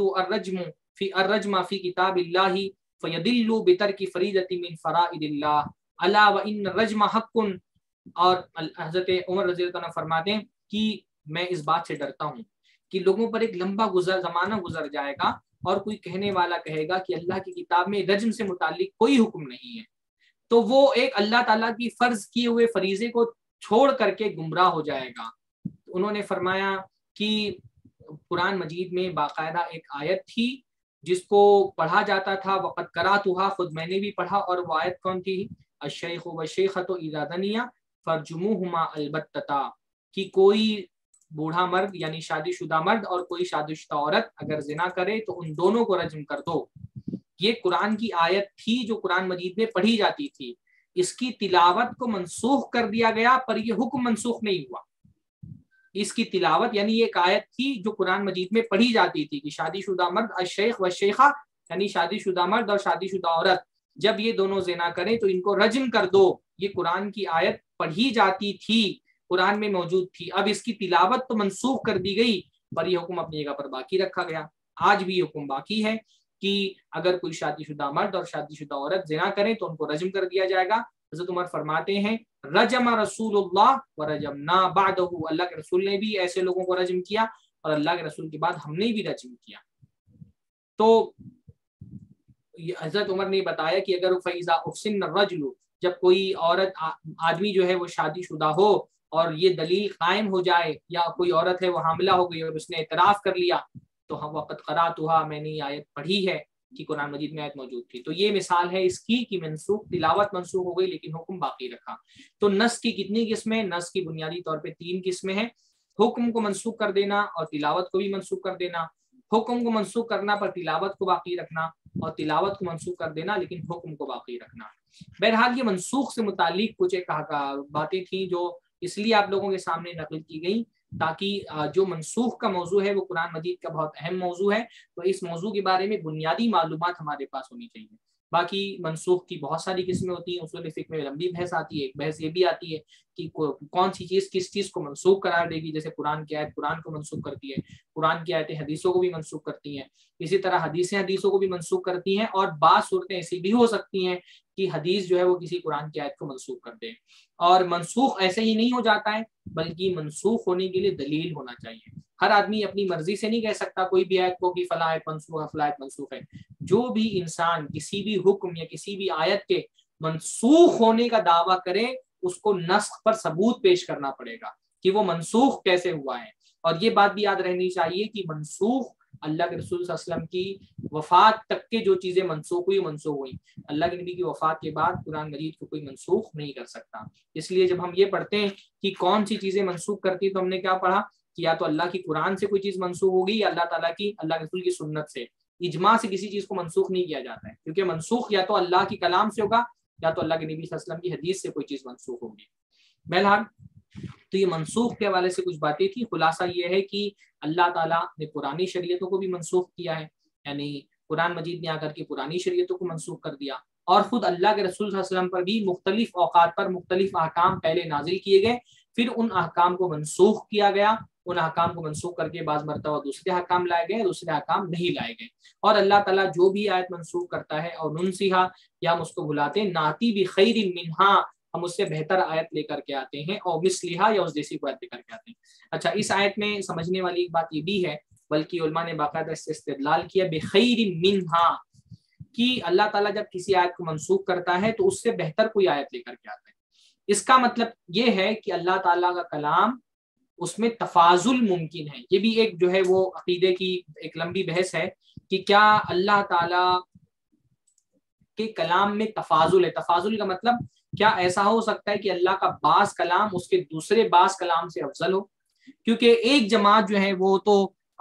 الرجم في كتاب الله فيدل بترك فریضة من فرائض الله الا وان الرجم حق۔ اور حضرت عمر رضی اللہ عنہ فرماتے ہیں کہ میں اس بات سے ڈرتا ہوں کہ لوگوں پر ایک لمبا زمانہ گزر جائے گا اور کوئی کہنے والا کہے گا کہ اللہ کی کتاب میں رجم سے متعلق کوئی حکم نہیں ہے، تو وہ ایک اللہ تعالیٰ کی فرض کیے ہوئے فریضے کو چھوڑ کر کے گمراہ ہو جائے گا۔ انہوں نے فرمایا کہ قرآن مجید میں باقاعدہ ایک آیت تھی جس کو پڑھا جاتا تھا، وقت قرأتھا، خود میں نے بھی پڑھا، اور وہ آیت کون تھی؟ الشیخ والشیخۃ اذا زنیا فرجموہما البتۃ، کہ کوئی بوڑھا مرد یعنی شادی شدہ مرد اور کوئی شادی شدہ عورت اگر زنا کرے تو ان دونوں کو رجم کر دو۔ یہ قرآن کی آیت تھی جو قرآن مجید میں پڑھی جاتی تھی، اس کی تلاوت کو منسوخ کر دیا گیا پر یہ حکم منسوخ نہیں ہوا۔ اس کی تلاوت یعنی یہ ایک آیت تھی جو قرآن مجید میں پڑھی جاتی تھی کہ شادی شدہ مرد الشیخ والشیخہ، یعنی شادی شدہ مرد اور شادی شدہ عورت جب یہ دونوں زنا کریں تو ان کو رجم کر دو۔ یہ قرآن کی آیت پڑھی جاتی تھی، قرآن میں موجود تھی، اب اس کی تلاوت تو منسوخ کر دی گئی پر یہ حکم اپنی جگہ پر باقی رکھا گیا۔ آج بھی یہ حکم باقی ہے کہ اگر کوئی شادی شدہ مرد اور شادی شدہ عورت زنا کریں تو ان کو رجم کر دیا جائے گا۔ حضرت عمر فرماتے ہیں رجم رسول اللہ ورجمنا بعدہ، اللہ کے رسول نے بھی ایسے لوگوں کو رجم کیا اور اللہ کے رسول کے بعد ہم نے بھی رجم کیا۔ تو حضرت عمر نے بتایا کہ اگر فیضا احسن الرجل، جب کوئی عورت آدمی جو ہے وہ شادی شدہ ہو اور یہ دلیل قائم ہو جائے، یا کوئی عورت ہے وہ حاملہ ہو گئی اور اس نے اعتراف کر لیا تو ہم وقت قرأتھا، میں نے یہ آیت پڑھی ہے کہ قرآن مجید میں آیت موجود تھی۔ تو یہ مثال ہے اس کی کہ منسوخ، تلاوت منسوخ ہو گئی لیکن حکم باقی رکھا۔ تو نص کی کتنی قسمیں؟ نص کی بنیادی طور پہ 3 قسمیں ہیں، حکم کو منسوخ کر دینا اور تلاوت کو بھی منسوخ کر دینا۔ حکم کو منسوخ کرنا پر تلاوت کو باقی رکھنا، اور تلاوت کو منسوخ کر دینا لیکن حکم کو باقی رکھنا۔ بہرحال یہ منسوخ سے متعلق کچھ ایک باتیں تھیں جو اس لیے آپ لوگوں کے سامنے نقل کی گئی تاکہ جو منسوخ کا موضوع ہے وہ قرآن مجید کا بہت اہم موضوع ہے، تو اس موضوع کے بارے میں بنیادی معلومات ہمارے پاس ہونی چاہیے۔ باقی منسوخ کی بہت ساری قسمیں ہوتی ہیں، اصول فقہ میں لمبی بحث آتی ہے، ایک بحث یہ بھی آتی ہے کہ کون سی چیز کس چیز کو منسوخ قرار دے گی، جیسے قرآن کی آیت قرآن کو منسوخ کرتی ہے، قرآن کی آیتیں حدیثوں کو بھی منسوخ کرتی ہیں، اسی طرح حدیثیں حدیثوں کو بھی منسوخ کرتی ہیں، اور بعض صورتیں ایسی بھی ہو سکتی ہیں کہ حدیث جو ہے وہ کسی قرآن کی آیت کو منسوخ کر دے۔ اور منسوخ ایسے ہی نہیں ہو جاتا ہے بلکہ منسوخ ہونے کے لیے دلیل ہونا چاہیے۔ ہر آدمی اپنی مرضی سے نہیں کہہ سکتا کوئی بھی آیت کو کہ فلاں آیت منسوخ ہے فلاں آیت منسوخ ہے۔ جو بھی انسان کسی بھی حکم یا کسی بھی آیت کے منسوخ ہونے کا دعویٰ کرے اس کو نسخ پر ثبوت پیش کرنا پڑے گا کہ وہ منسوخ کیسے ہوا ہے۔ اور یہ بات بھی یاد رہنی چاہیے کہ منسوخ اللہ کے رسول صلی اللہ علیہ وسلم کی وفات تک کے جو چیزیں منسوخ ہوئی، اللہ کے نبی کی وفات کے بعد قرآن مجید کو کوئی منسوخ نہیں کر سکتا۔ اس لیے جب ہم یہ پڑھتے ہیں کہ کون سی چیزیں منسوخ کرتی تو ہم نے کیا پڑھا کہ یا تو اللہ کی قرآن سے کوئی چیز منسوخ ہوگی یا اللہ تعالیٰ کی اللہ کے رسول کی سنت سے۔ اجماع سے کسی چیز کو منسوخ نہیں کیا جاتا ہے، کیونکہ منسوخ یا تو اللہ کی کلام سے ہوگا یا تو اللہ کے نبی صلی اللہ علیہ وسلم کی حدیث سے کوئی چیز منسوخ ہوگی۔ بہرحال تو یہ منسوخ کے حوالے سے کچھ باتیں تھیں۔ خلاصہ یہ ہے کہ اللہ تعالیٰ نے پرانی شریعتوں کو بھی منسوخ کیا ہے، یعنی قرآن مجید نے آ کر کے پرانی شریعتوں کو منسوخ کر دیا، اور خود اللہ کے رسول صلی اللہ علیہ وسلم پر بھی مختلف اوقات پر مختلف احکام پہلے نازل کیے گئے، پھر ان احکام کو منسوخ کیا گیا، ان احکام کو منسوخ کر کے بعض مرتبہ دوسرے احکام لائے گئے، دوسرے احکام نہیں لائے گئے۔ اور اللہ تعالیٰ جو بھی آیت منسوخ کرتا ہے اور ننسیھا یا ہم اس کو بھلاتے ہیں ناتی بخیر منہا، ہم اس سے بہتر آیت لے کر کے آتے ہیں، اور مثلھا یا اس جیسی کو آیت لے کر کے آتے ہیں۔ اچھا، اس آیت میں سمجھنے والی ایک بات یہ بھی ہے، بلکہ علماء نے باقاعدہ اس سے استدلال کیا بخیر منہا، کہ اللہ تعالیٰ جب کسی آیت کو منسوخ کرتا ہے تو اس سے بہتر کوئی آیت لے کر کے آتا ہے۔ اس کا مطلب یہ ہے کہ اللہ تعالیٰ کا کلام اس میں تفاضل ممکن ہے۔ یہ بھی ایک جو ہے وہ عقیدے کی ایک لمبی بحث ہے کہ کیا اللہ تعالیٰ کے کلام میں تفاضل ہے۔ تفاضل کا مطلب کیا ایسا ہو سکتا ہے کہ اللہ کا بعض کلام اس کے دوسرے بعض کلام سے افضل ہو؟ کیونکہ ایک جماعت جو ہے وہ تو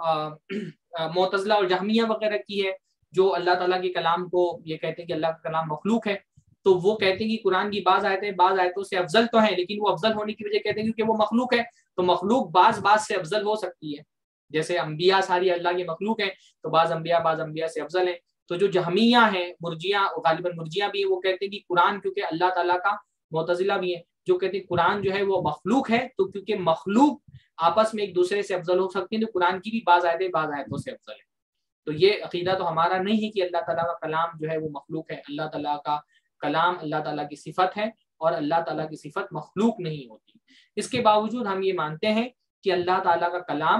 معتزلہ اور جہمیہ وغیرہ کی ہے، جو اللہ تعالیٰ کے کلام کو یہ کہتے ہیں کہ اللہ کا کلام مخلوق ہے، تو وہ کہتے ہیں کہ قرآن کی بعض آیتیں بعض آیتوں سے افضل تو ہیں، لیکن وہ افضل ہونے کی وجہ کہتے ہیں کیونکہ وہ مخلوق ہے، تو مخلوق بعض سے افضل ہو سکتی ہے۔ جیسے انبیاء ساری اللہ کے مخلوق ہیں تو بعض انبیاء سے افضل ہیں۔ تو جو جہمیہ ہیں، مرجیہ، غالباً مرجیہ بھی ہیں، وہ کہتے ہیں کہ قرآن کیونکہ اللہ تعالیٰ کا، معتزلہ بھی ہیں جو کہتے ہیں قرآن جو ہے وہ مخلوق ہے، تو کیونکہ مخلوق آپس میں ایک دوسرے سے افضل ہو سکتی ہیں تو قرآن کی بھی بعض آیتیں بعض آیتوں سے افضل ہیں۔ تو یہ عقیدہ تو ہمارا نہیں ہے کہ اللہ تعالیٰ کا کلام جو ہے وہ مخلوق ہے۔ اللہ تعالیٰ کا کلام اللہ تعالیٰ کی صفت ہے، اور اللہ تعالیٰ کی صفت مخلوق نہیں ہوتی۔ اس کے باوجود ہم یہ مانتے ہیں کہ اللہ تعالیٰ کا کلام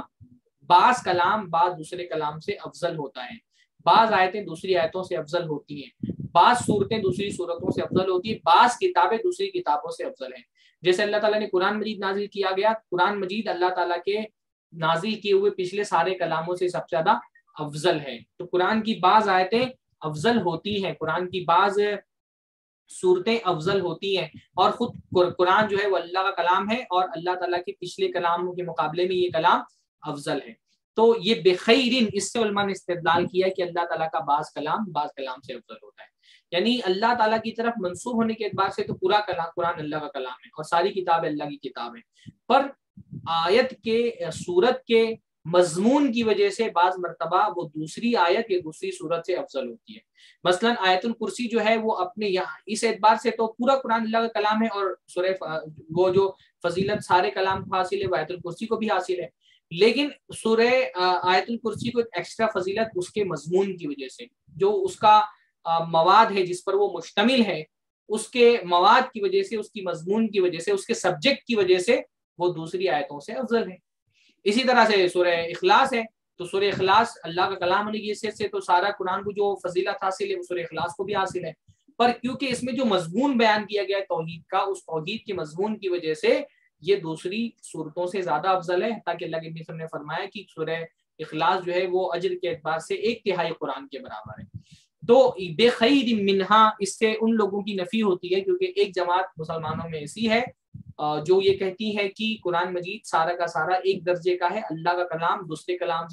بعض دوسرے کلام سے افضل ہوتا ہے، بعض آیتیں دوسری آیتوں سے افضل ہوتی ہیں، بعض صورتیں دوسری صورتوں سے افضل ہوتی ہیں، بعض کتابیں دوسری کتابوں سے افضل ہیں۔ جیسے اللہ تعالیٰ نے قرآن مجید نازل کیا گیا، قرآن مجید اللہ تعالیٰ کے نازل کیے ہوئے پچھلے سارے کلاموں سے سب سے زیادہ افضل ہے۔ تو قرآن کی بعض آیتیں افضل ہوتی ہیں، قرآن کی بعض صورتیں افضل ہوتی ہیں، اور خود قرآن جو ہے وہ اللہ کا کلام ہے، اور اللہ تعالیٰ کے پچھلے کلاموں کے مقابلے میں یہ کلام افضل ہے۔ تو یہ بخیرن، اس سے علماء نے استدلال کیا کہ اللہ تعالیٰ کا بعض کلام سے افضل ہوتا ہے، یعنی اللہ تعالیٰ کی طرف منسوب ہونے کے اعتبار سے تو پورا قرآن اللہ کا کلام ہے اور ساری کتاب اللہ کی کتاب ہے، پر آیت کے صورت کے مضمون کی وجہ سے بعض مرتبہ وہ دوسری آیت یا دوسری صورت سے افضل ہوتی ہے۔ مثلا آیت الکرسی جو ہے وہ اپنے یہاں اس اعتبار سے تو پورا قرآن اللہ کا کلام ہے، اور سورہ وہ جو فضیلت سارے کلام کو حاصل ہے وہ آیت الکرسی کو بھی حاصل ہے، لیکن سورہ آیت الکرسی کو ایک ایکسٹرا فضیلت اس کے مضمون کی وجہ سے، جو اس کا مواد ہے جس پر وہ مشتمل ہے، اس کے مواد کی وجہ سے، اس کی مضمون کی وجہ سے، اس کے سبجیکٹ کی وجہ سے وہ دوسری آیتوں سے افضل ہے۔ اسی طرح سے سورہ اخلاص ہے، تو سورہ اخلاص اللہ کا کلام ہونے کی حیثیت سے تو سارا قرآن کو جو فضیلت حاصل ہے وہ سورہ اخلاص کو بھی حاصل ہے، پر کیونکہ اس میں جو مضمون بیان کیا گیا ہے توحید کا، اس توحید کے مضمون کی وجہ سے یہ دوسری صورتوں سے زیادہ افضل ہے، تاکہ اللہ کے نبی صلی اللہ علیہ وسلم نے فرمایا کہ سورہ اخلاص جو ہے وہ اجر کے اعتبار سے 1/3 قرآن کے برابر ہے۔ تو بخیر منہا، اس سے ان لوگوں کی نفی ہوتی ہے، کیونکہ ایک جماعت مسلمانوں میں ایسی ہے جو یہ کہتی ہے کہ قرآن مجید سارا کا سارا ایک درجے کا ہے، اللہ کا کلام دوسرے کلام سے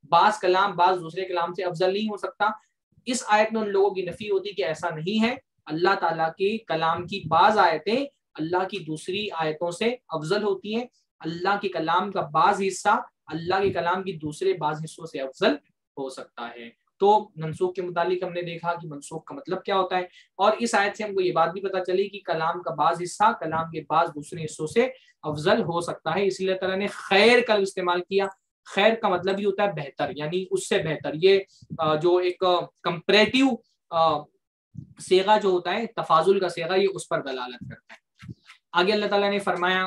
بعض کلام بعض دوسرے کلام سے افضل نہیں ہو سکتا. اس آیت میں ان لوگوں کی نفی ہوتی کہ ایسا نہیں ہے. اللہ تعالیٰ کے کلام کی بعض آیتیں اللہ کی دوسری آیتوں سے افضل ہوتی ہیں. اللہ کے کلام کا بعض حصہ اللہ کے کلام کی دوسرے بعض حصوں سے افضل ہو سکتا ہے. تو منسوخ کے متعلق ہم نے دیکھا کہ منسوخ کا مطلب کیا ہوتا ہے, اور اس آیت سے ہم کو یہ بات بھی پتہ چلی کہ کلام کا بعض حصہ کلام کے بعض دوسرے حصوں سے افضل ہو سکتا ہے. اسی لیے تعالیٰ نے خیر کا استعمال کیا. خیر کا مطلب ہی ہوتا ہے بہتر, یعنی اس سے بہتر. یہ جو ایک کمپریٹیو صیغہ جو ہوتا ہے, تفاضل کا صیغہ, یہ اس پر دلالت کرتا ہے. آگے اللہ تعالیٰ نے فرمایا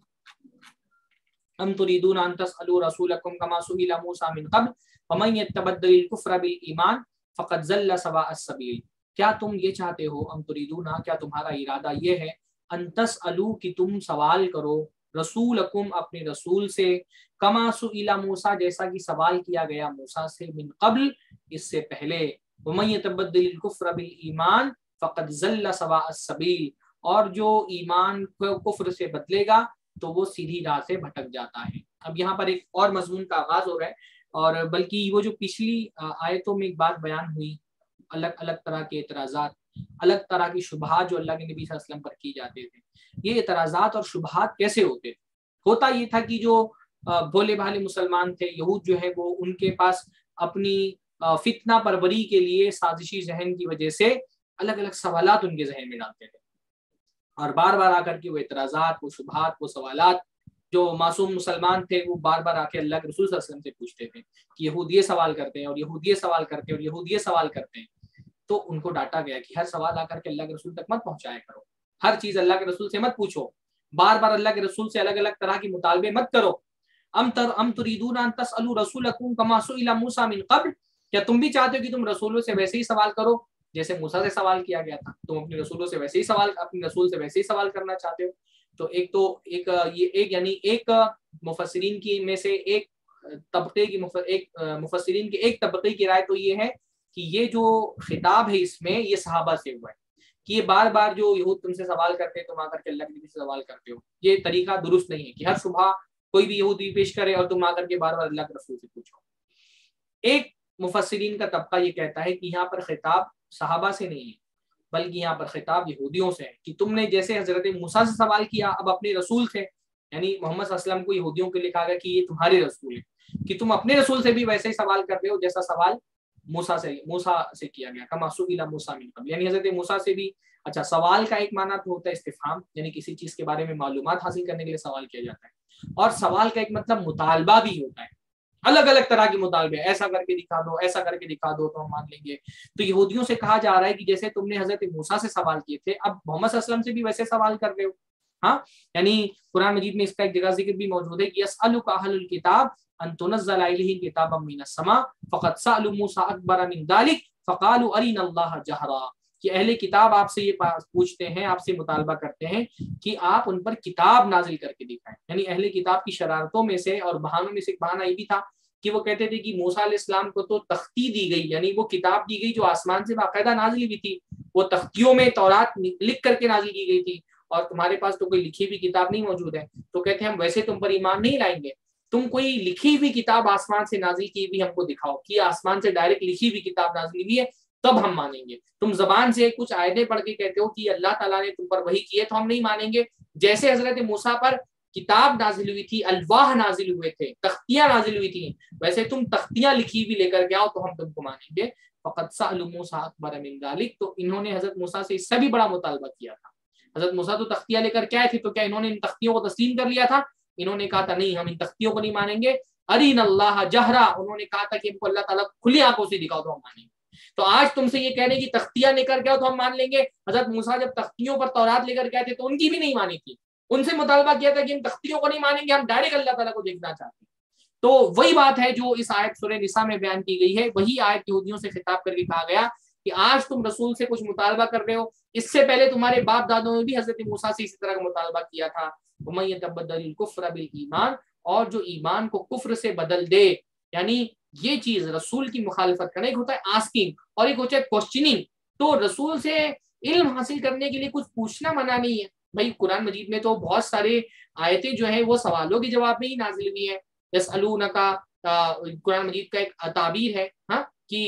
ام تريدون ان تسألوا رسولكم كما سئل موسى من قبل ومن يتبدل الكفر بالایمان فقد ضل سواء السبیل. کیا تم یہ چاہتے ہو, ام تريدون, کیا تمہارا ارادہ یہ ہے, ان تسألوا کہ تم سوال کرو, رسولکم اپنے رسول سے, کما سئل موسیٰ جیسا کہ سوال کیا گیا موسیٰ سے, من قبل اس سے پہلے, ومن يتبدل الكفر بالایمان فقد ضل سواء السبیل, اور جو ایمان کو کفر سے بدلے گا تو وہ سیدھی راہ سے بھٹک جاتا ہے. اب یہاں پر ایک اور مضمون کا آغاز ہو رہا ہے, اور بلکہ وہ جو پچھلی آیتوں میں ایک بات بیان ہوئی, الگ الگ طرح کے اعتراضات, الگ طرح کی شبہات جو اللہ کے نبی صلی اللہ علیہ وسلم پر کی جاتے تھے. یہ اعتراضات اور شبہات کیسے ہوتے تھے؟ ہوتا یہ تھا کہ جو بھولے بھالے مسلمان تھے, یہود جو ہے, وہ ان کے پاس اپنی فتنہ پروری کے لیے سازشی ذہن کی وجہ سے الگ الگ سوالات ان کے ذہن میں ڈالتے تھے, اور بار بار آ کر کے وہ اعتراضات, وہ شبہات, وہ سوالات جو معصوم مسلمان تھے وہ بار بار آ کے اللہ کے رسول صلی اللہ علیہ وسلم سے پوچھتے تھے کہ یہود یہ سوال کرتے ہیں, اور یہود یہ سوال کرتے ہیں, اور یہود یہ سوال کرتے ہیں. تو ان کو ڈانٹا گیا کہ ہر سوال آ کر کے اللہ کے رسول تک مت پہنچایا کرو, ہر چیز اللہ کے رسول سے مت پوچھو, بار بار اللہ کے رسول سے الگ الگ طرح کی مطالبے مت کرو. ام تريدون ان تسألوا رسولكم كما سئل موسى من قبل, کیا تم بھی چاہتے ہو کہ تم رسولوں سے ویسے ہی سوال کرو جیسے موسیٰ سے سوال کیا گیا تھا, تم اپنے رسولوں سے ویسے ہی سوال, اپنے رسول سے ویسے ہی سوال کرنا چاہتے ہو. تو ایک مفسرین کی میں سے ایک طبقے کی مفسرین کے ایک طبقے کی رائے تو یہ ہے کہ یہ جو خطاب ہے اس میں یہ صحابہ سے ہوا ہے, کہ یہ بار بار جو یہود تم سے سوال کرتے ہیں تم آ کر کے اللہ کے نبی سے سوال کرتے ہو, یہ طریقہ درست نہیں ہے کہ ہر صبح کوئی بھی یہودی پیش کرے اور تم آ کر کے بار بار اللہ کے رسول سے پوچھو. ایک مفسرین کا طبقہ یہ کہتا ہے کہ یہاں پر خطاب صحابہ سے نہیں ہے, بلکہ یہاں پر خطاب یہودیوں سے ہے, کہ تم نے جیسے حضرت موسیٰ سے سوال کیا اب اپنے رسول سے, یعنی محمد صلی اللہ علیہ وسلم کو یہودیوں کے لکھا گیا کہ یہ تمہارے رسول ہے, کہ تم اپنے رسول سے بھی ویسے ہی سوال کر رہے ہو جیسا سوال موسیٰ سے کیا گیا, کما سئل موسیٰ من قبل, یعنی حضرت موسیٰ سے بھی. اچھا, سوال کا ایک معنی تو ہوتا ہے استفہام, یعنی کسی چیز کے بارے میں معلومات حاصل کرنے کے لیے سوال کیا جاتا ہے, اور سوال کا ایک مطلب مطالبہ بھی ہوتا ہے, الگ الگ طرح کے مطالبے, ایسا کر کے دکھا دو, ایسا کر کے دکھا دو تو ہم مان لیں گے. تو یہودیوں سے کہا جا رہا ہے کہ جیسے تم نے حضرت موسیٰ سے سوال کیے تھے اب محمد صلی اللہ علیہ وسلم سے بھی ویسے سوال کر رہے ہو. ہاں, یعنی قرآن مجید میں اس کا ایک جگہ ذکر بھی موجود ہے کہ یسألک اہل الکتاب ان تنزل الیہم کتابا من السماء فقد سألوا موسیٰ اکبر من ذلک فقالوا ارنا اللہ جہرا, کہ اہل کتاب آپ سے یہ پوچھتے ہیں, آپ سے مطالبہ کرتے ہیں کہ آپ ان پر کتاب نازل کر کے دکھائیں. یعنی اہل کتاب کی شرارتوں میں سے اور بہانوں میں سے ایک بہانہ یہ بھی تھا کہ وہ کہتے تھے کہ موسیٰ علیہ السلام کو تو تختی دی گئی, یعنی وہ کتاب دی گئی جو آسمان سے باقاعدہ نازل ہوئی تھی, وہ تختیوں میں تورات لکھ کر کے نازل کی گئی تھی, اور تمہارے پاس تو کوئی لکھی ہوئی کتاب نہیں موجود ہے. تو کہتے ہیں ہم ویسے تم پر ایمان نہیں لائیں گے, تم کوئی لکھی ہوئی کتاب آسمان سے نازل کی ہوئی ہم کو دکھاؤ, کہ آسمان سے ڈائریکٹ لکھی ہوئی کتاب نازل ہوئی ہے تب ہم مانیں گے. تم زبان سے کچھ آیتیں پڑھ کے کہتے ہو کہ اللہ تعالیٰ نے تم پر وحی کی ہے تو ہم نہیں مانیں گے. جیسے حضرت موسیٰ پر کتاب نازل ہوئی تھی, الواح نازل ہوئے تھے, تختیاں نازل ہوئی تھیں, ویسے تم تختیاں لکھی ہوئی لے کر کے آؤ تو ہم تم کو مانیں گے. فقد سألوا موسیٰ اکبر من ذلک, تو انہوں نے حضرت موسیٰ سے اس سے بھی بڑا مطالبہ کیا تھا. حضرت موسیٰ تو تختیاں لے کر کے آئے تھے, تو کیا انہوں نے ان تختیوں کو تسلیم کر لیا تھا؟ انہوں نے کہا تھا نہیں, ہم ان تختیوں کو نہیں مانیں گے. ارین اللہ جہرا, انہوں نے کہا تھا کہ ہم کو اللہ تعالیٰ کھلی آنکھوں سے دکھاؤ تو ہم مانیں گے. تو آج تم سے یہ کہنے کی تختیاں لے کر کے آؤ تو ہم مان لیں گے. حضرت موسیٰ جب تختیوں پر تورات لے کر کے آئے تھے تو ان کی بھی نہیں مانی تھی, ان سے مطالبہ کیا تھا کہ ہم تختیوں کو نہیں مانیں گے, ہم ڈائریکٹ اللہ تعالیٰ کو دیکھنا چاہتے ہیں. تو وہی بات ہے جو اس آیت سورہ نساء میں بیان کی گئی ہے, وہی آیت یہودیوں سے خطاب کر کے کہا گیا کہ آج تم رسول سے کچھ مطالبہ کر رہے ہو, اس سے پہلے تمہارے باپ دادوں نے بھی حضرت موسیٰ سے اسی طرح کا مطالبہ کیا تھا. وَمَن يَتَبَدَّلِ الْكُفْرَ بِالْإِيمَانِ, اور جو ایمان کو کفر سے بدل دے, یعنی یہ چیز رسول کی مخالفت کرنا, ایک ہوتا ہے آسکنگ اور ایک ہوتا ہے کوسچننگ. تو رسول سے علم حاصل کرنے کے لیے کچھ پوچھنا منع نہیں ہے. بھائی قرآن مجید میں تو بہت سارے آیتیں جو ہیں وہ سوالوں کے جواب میں ہی نازل ہوئی ہیں. یسألونک قرآن مجید کا ایک تعبیر ہے ہاں کہ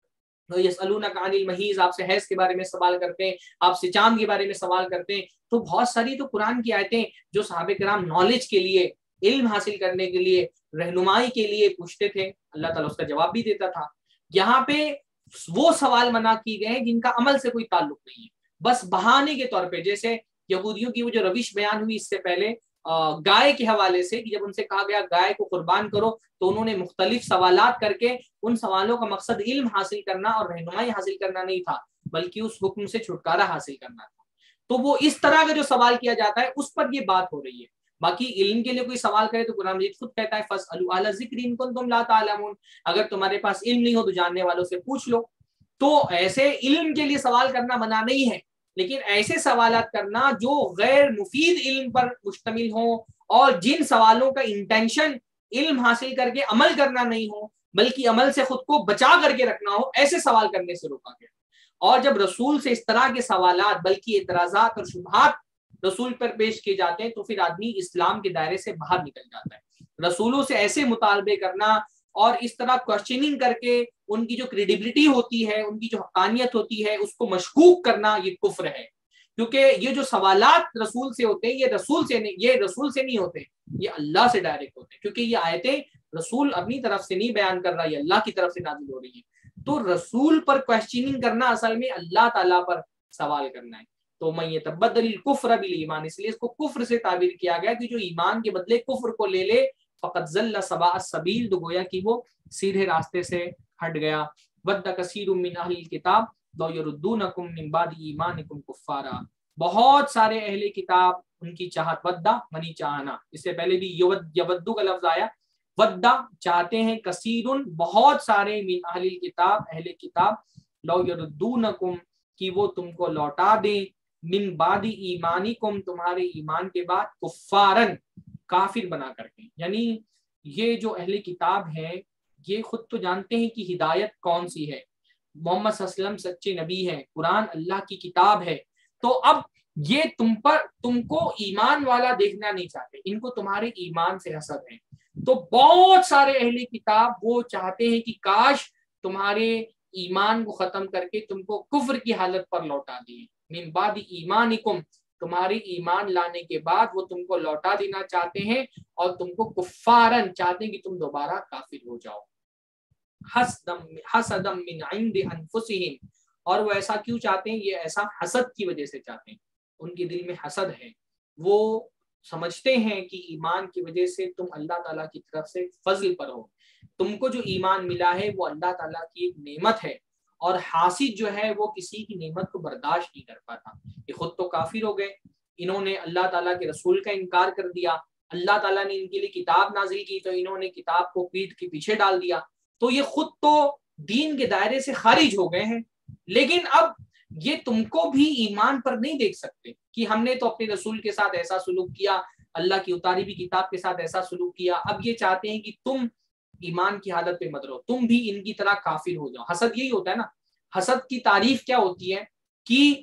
یسألونک عن المحیض، آپ سے حیض کے بارے میں سوال کرتے ہیں، آپ سے چاند کے بارے میں سوال کرتے ہیں. تو بہت ساری تو قرآن کی آیتیں جو صحابہ کرام نالج کے لیے، علم حاصل کرنے کے لیے، رہنمائی کے لیے پوچھتے تھے، اللہ تعالیٰ اس کا جواب بھی دیتا تھا. یہاں پہ وہ سوال منع کی گئے جن کا عمل سے کوئی تعلق نہیں ہے، بس بہانے کے طور پہ. جیسے یہودیوں کی وہ جو روش بیان ہوئی اس سے پہلے گائے کے حوالے سے، کہ جب ان سے کہا گیا گائے کو قربان کرو تو انہوں نے مختلف سوالات کر کے، ان سوالوں کا مقصد علم حاصل کرنا اور رہنمائی حاصل کرنا نہیں تھا بلکہ اس حکم سے چھٹکارا حاصل کرنا تھا. تو وہ اس طرح کا جو سوال کیا جاتا ہے اس پر یہ بات ہو رہی ہے. باقی علم کے لیے کوئی سوال کرے تو قرآن مجید خود کہتا ہے فَاسْأَلُوا أَهْلَ الذِّكْرِ إِن كُنتُمْ لَا تَعْلَمُونَ، اگر تمہارے پاس علم نہیں ہو تو جاننے والوں سے پوچھ لو. تو ایسے علم کے لیے سوال کرنا منع نہیں ہے، لیکن ایسے سوالات کرنا جو غیر مفید علم پر مشتمل ہوں اور جن سوالوں کا انٹینشن علم حاصل کر کے عمل کرنا نہیں ہو بلکہ عمل سے خود کو بچا کر کے رکھنا ہو، ایسے سوال کرنے سے روکا گیا. اور جب رسول سے اس طرح کے سوالات بلکہ اعتراضات اور شبہات رسول پر پیش کیے جاتے ہیں تو پھر آدمی اسلام کے دائرے سے باہر نکل جاتا ہے. رسولوں سے ایسے مطالبے کرنا اور اس طرح کوشچننگ کر کے ان کی جو کریڈیبلٹی ہوتی ہے، ان کی جو حقانیت ہوتی ہے، اس کو مشکوک کرنا یہ کفر ہے. کیونکہ یہ جو سوالات رسول سے ہوتے ہیں یہ رسول سے نہیں ہوتے، یہ اللہ سے ڈائریکٹ ہوتے ہیں، کیونکہ یہ آیتیں رسول اپنی طرف سے نہیں بیان کر رہا، یہ اللہ کی طرف سے نازل ہو رہی ہیں. تو رسول پر کوشچننگ کرنا اصل میں اللہ تعالیٰ پر سوال کرنا ہے. تو من یتبدل الکفر بالایمان، اس لیے اس کو کفر سے تعبیر کیا گیا کہ جو ایمان کے بدلے کفر کو لے لے فقط ضل سواء السبیل، تو گویا کہ وہ سیدھے راستے سے ہٹ گیا. ود کثیر من اہل الکتاب لو یردونکم من بعد ایمانکم کفارا، بہت سارے اہل کتاب ان کی چاہت، ودا منی چاہنا، اس سے پہلے بھی یودو کا لفظ آیا، ودا چاہتے ہیں، کثیرن بہت سارے، من اہل الکتاب اہل کتاب، لو یردونکم کہ وہ تم کو لوٹا دیں، من بعد ایمانکم تمہارے ایمان کے بعد، کفارن کافر بنا کر کے. یعنی یہ جو اہل کتاب ہیں یہ خود تو جانتے ہیں کہ ہدایت کون سی ہے، محمد صلی اللہ علیہ وسلم سچے نبی ہیں، قرآن اللہ کی کتاب ہے. تو اب یہ تم کو ایمان والا دیکھنا نہیں چاہتے، ان کو تمہارے ایمان سے حسد ہے. تو بہت سارے اہل کتاب وہ چاہتے ہیں کہ کاش تمہارے ایمان کو ختم کر کے تم کو کفر کی حالت پر لوٹا دیے. من بعد ایمانکم، تمہاری ایمان لانے کے بعد وہ تم کو لوٹا دینا چاہتے ہیں اور تم کو کفارن چاہتے ہیں کہ تم دوبارہ کافر ہو جاؤ. حسدم من عند انفسہم، اور وہ ایسا کیوں چاہتے ہیں؟ یہ ایسا حسد کی وجہ سے چاہتے ہیں، ان کے دل میں حسد ہے. وہ سمجھتے ہیں کہ ایمان کی وجہ سے تم اللہ تعالیٰ کی طرف سے فضل پر ہو، تم کو جو ایمان ملا ہے وہ اللہ تعالیٰ کی ایک نعمت ہے، اور حاسد جو ہے وہ کسی کی نعمت کو برداشت نہیں کر پاتا. یہ خود تو کافر ہو گئے، انہوں نے اللہ تعالیٰ کے رسول کا انکار کر دیا، اللہ تعالیٰ نے ان کے لیے کتاب نازل کی تو انہوں نے کتاب کو پیٹھ کے پیچھے ڈال دیا. تو یہ خود تو دین کے دائرے سے خارج ہو گئے ہیں، لیکن اب یہ تم کو بھی ایمان پر نہیں دیکھ سکتے کہ ہم نے تو اپنے رسول کے ساتھ ایسا سلوک کیا، اللہ کی اتاری ہوئی کتاب کے ساتھ ایسا سلوک کیا. اب یہ چاہتے ہیں کہ تم ایمان کی حالت پہ مت رہو، تم بھی ان کی طرح کافر ہو جاؤ. حسد یہی ہوتا ہے نا. حسد کی تعریف کیا ہوتی ہے کہ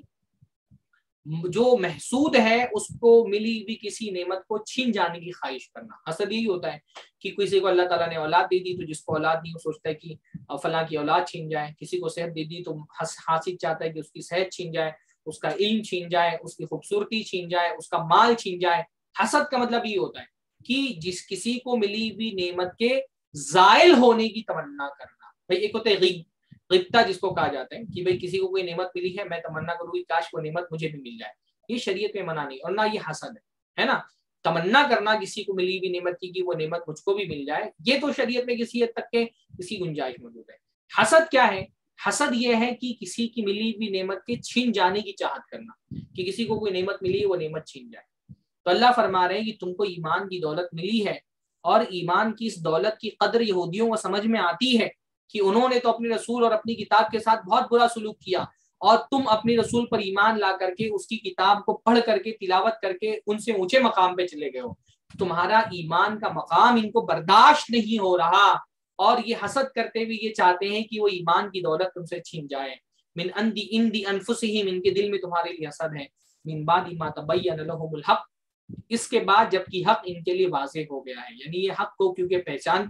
جو محسود ہے اس کو ملی ہوئی کسی نعمت کو چھین جانے کی خواہش کرنا. حسد یہی ہوتا ہے کہ کسی کو اللہ تعالیٰ نے اولاد دے دی تو جس کو اولاد نہیں وہ سوچتا ہے کہ فلاں کی اولاد چھین جائے، کسی کو صحت دے دی تو حاسد چاہتا ہے کہ اس کی صحت چھین جائے، اس کا علم چھین جائے، اس کی خوبصورتی چھین جائے، اس کا مال چھین جائے. حسد کا مطلب یہ ہوتا ہے کہ جس کسی کو ملی ہوئی نعمت کے زائل ہونے کی تمنا کرنا. بھائی ایک ہوتا ہے غبطہ جس کو کہا جاتا ہے کہ بھئی کسی کو کوئی نعمت ملی ہے میں تمنا کروں کہ کاش وہ نعمت مجھے بھی مل جائے. یہ شریعت میں منع نہیں، اور نہ یہ حسد ہے نا. تمنا کرنا کسی کو ملی ہوئی نعمت کی کہ وہ نعمت مجھ کو بھی مل جائے، یہ تو شریعت میں کسی حد تک کے کسی گنجائش موجود ہے. حسد کیا ہے؟ حسد یہ ہے کہ کسی کی ملی ہوئی نعمت کے چھین جانے کی چاہت کرنا، کہ کسی کو کوئی نعمت ملی وہ نعمت چھین جائے. تو اللہ فرما رہے ہیں کہ تم کو ایمان کی دولت ملی ہے، اور ایمان کی اس دولت کی قدر یہودیوں کو سمجھ میں آتی ہے کہ انہوں نے تو اپنے رسول اور اپنی کتاب کے ساتھ بہت برا سلوک کیا، اور تم اپنے رسول پر ایمان لا کر کے اس کی کتاب کو پڑھ کر کے تلاوت کر کے ان سے اونچے مقام پہ چلے گئے ہو. تمہارا ایمان کا مقام ان کو برداشت نہیں ہو رہا، اور یہ حسد کرتے ہوئے یہ چاہتے ہیں کہ وہ ایمان کی دولت تم سے چھین جائے. من عندی انفسہم، ان کے دل میں تمہارے لیے حسد ہے. من بعد ما تبین لہم الحق، اس کے بعد جبکہ حق ان کے لیے واضح ہو گیا ہے. یعنی یہ حق کو کیونکہ پہچانتے ہیں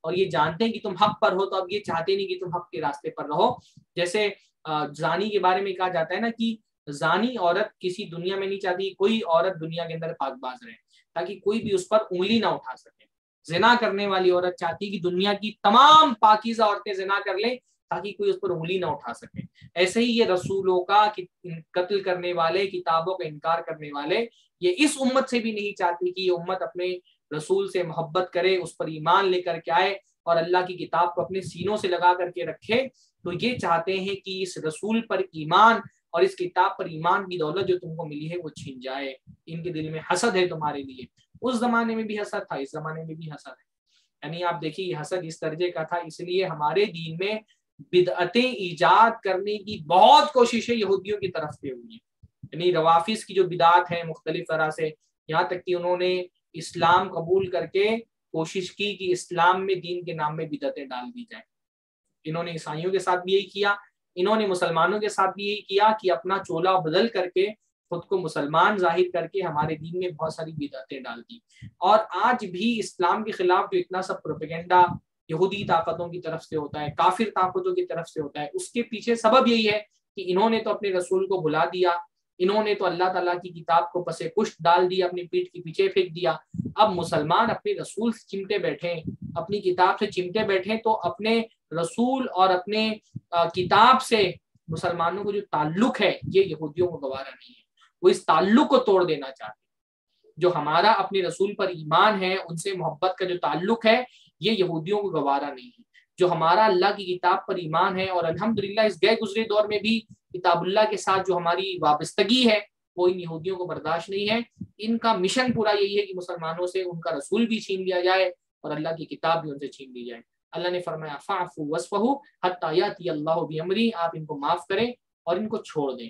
اور یہ جانتے ہیں کہ تم حق پر ہو تو اب یہ چاہتے نہیں کہ تم حق کے راستے پر رہو. جیسے زانی کے بارے میں کہا جاتا ہے نا کہ زانی عورت کسی دنیا میں نہیں چاہتی کوئی عورت دنیا کے اندر پاک باز رہے تاکہ کوئی بھی اس پر انگلی نہ اٹھا سکے. زنا کرنے والی عورت چاہتی کہ دنیا کی تمام پاکیزہ عورتیں زنا کر لیں تاکہ کوئی اس پر انگلی نہ اٹھا سکے. ایسے ہی یہ رسولوں کا قتل کرنے والے، کتابوں کا انکار کرنے والے، یہ اس امت سے بھی نہیں چاہتی کہ یہ امت اپنے رسول سے محبت کرے، اس پر ایمان لے کر کے آئے اور اللہ کی کتاب کو اپنے سینوں سے لگا کر کے رکھے. تو یہ چاہتے ہیں کہ اس رسول پر ایمان اور اس کتاب پر ایمان کی دولت جو تم کو ملی ہے وہ چھین جائے. ان کے دل میں حسد ہے تمہارے لیے. اس زمانے میں بھی حسد تھا، اس زمانے میں بھی حسد ہے. یعنی آپ دیکھیے یہ حسد اس درجے کا تھا. اس لیے ہمارے دین میں بدعتیں ایجاد کرنے کی بہت کوششیں یہودیوں کی طرف سے ہوئی ہیں. یعنی روافظ کی جو بدعات ہیں مختلف طرح سے، یہاں تک کہ انہوں نے اسلام قبول کر کے کوشش کی کہ اسلام میں دین کے نام میں بدعتیں ڈال دی جائیں. انہوں نے عیسائیوں کے ساتھ بھی یہی کیا، انہوں نے مسلمانوں کے ساتھ بھی یہی کیا کہ اپنا چولا بدل کر کے خود کو مسلمان ظاہر کر کے ہمارے دین میں بہت ساری بدعتیں ڈال دی. اور آج بھی اسلام کے خلاف جو اتنا سب پروپیگنڈا یہودی طاقتوں کی طرف سے ہوتا ہے، کافر طاقتوں کی طرف سے ہوتا ہے، اس کے پیچھے سبب یہی ہے کہ انہوں نے تو اپنے رسول کو بھلا دیا، انہوں نے تو اللہ تعالیٰ کی کتاب کو پسے پشت ڈال دیا، اپنی پیٹھ کے پیچھے پھینک دیا. اب مسلمان اپنے رسول سے چمٹے بیٹھے، اپنی کتاب سے چمٹے بیٹھے، تو اپنے رسول اور اپنے کتاب سے مسلمانوں کو جو تعلق ہے یہ یہودیوں کو گوارا نہیں ہے. وہ اس تعلق کو توڑ دینا چاہتے ہیں. جو ہمارا اپنے رسول پر ایمان ہے، ان سے محبت کا جو تعلق ہے یہ یہودیوں کو گوارا نہیں ہے. جو ہمارا اللہ کی کتاب پر ایمان ہے، اور الحمدللہ اس گئے گزرے دور میں بھی کتاب اللہ کے ساتھ جو ہماری وابستگی ہے وہ ان یہودیوں کو برداشت نہیں ہے. ان کا مشن پورا یہی ہے کہ مسلمانوں سے ان کا رسول بھی چھین لیا جائے اور اللہ کی کتاب بھی ان سے چھین لی جائے. اللہ نے فرمایا فاعفوا واصفحوا حتی یاتی اللہ بامرہ، آپ ان کو معاف کریں اور ان کو چھوڑ دیں.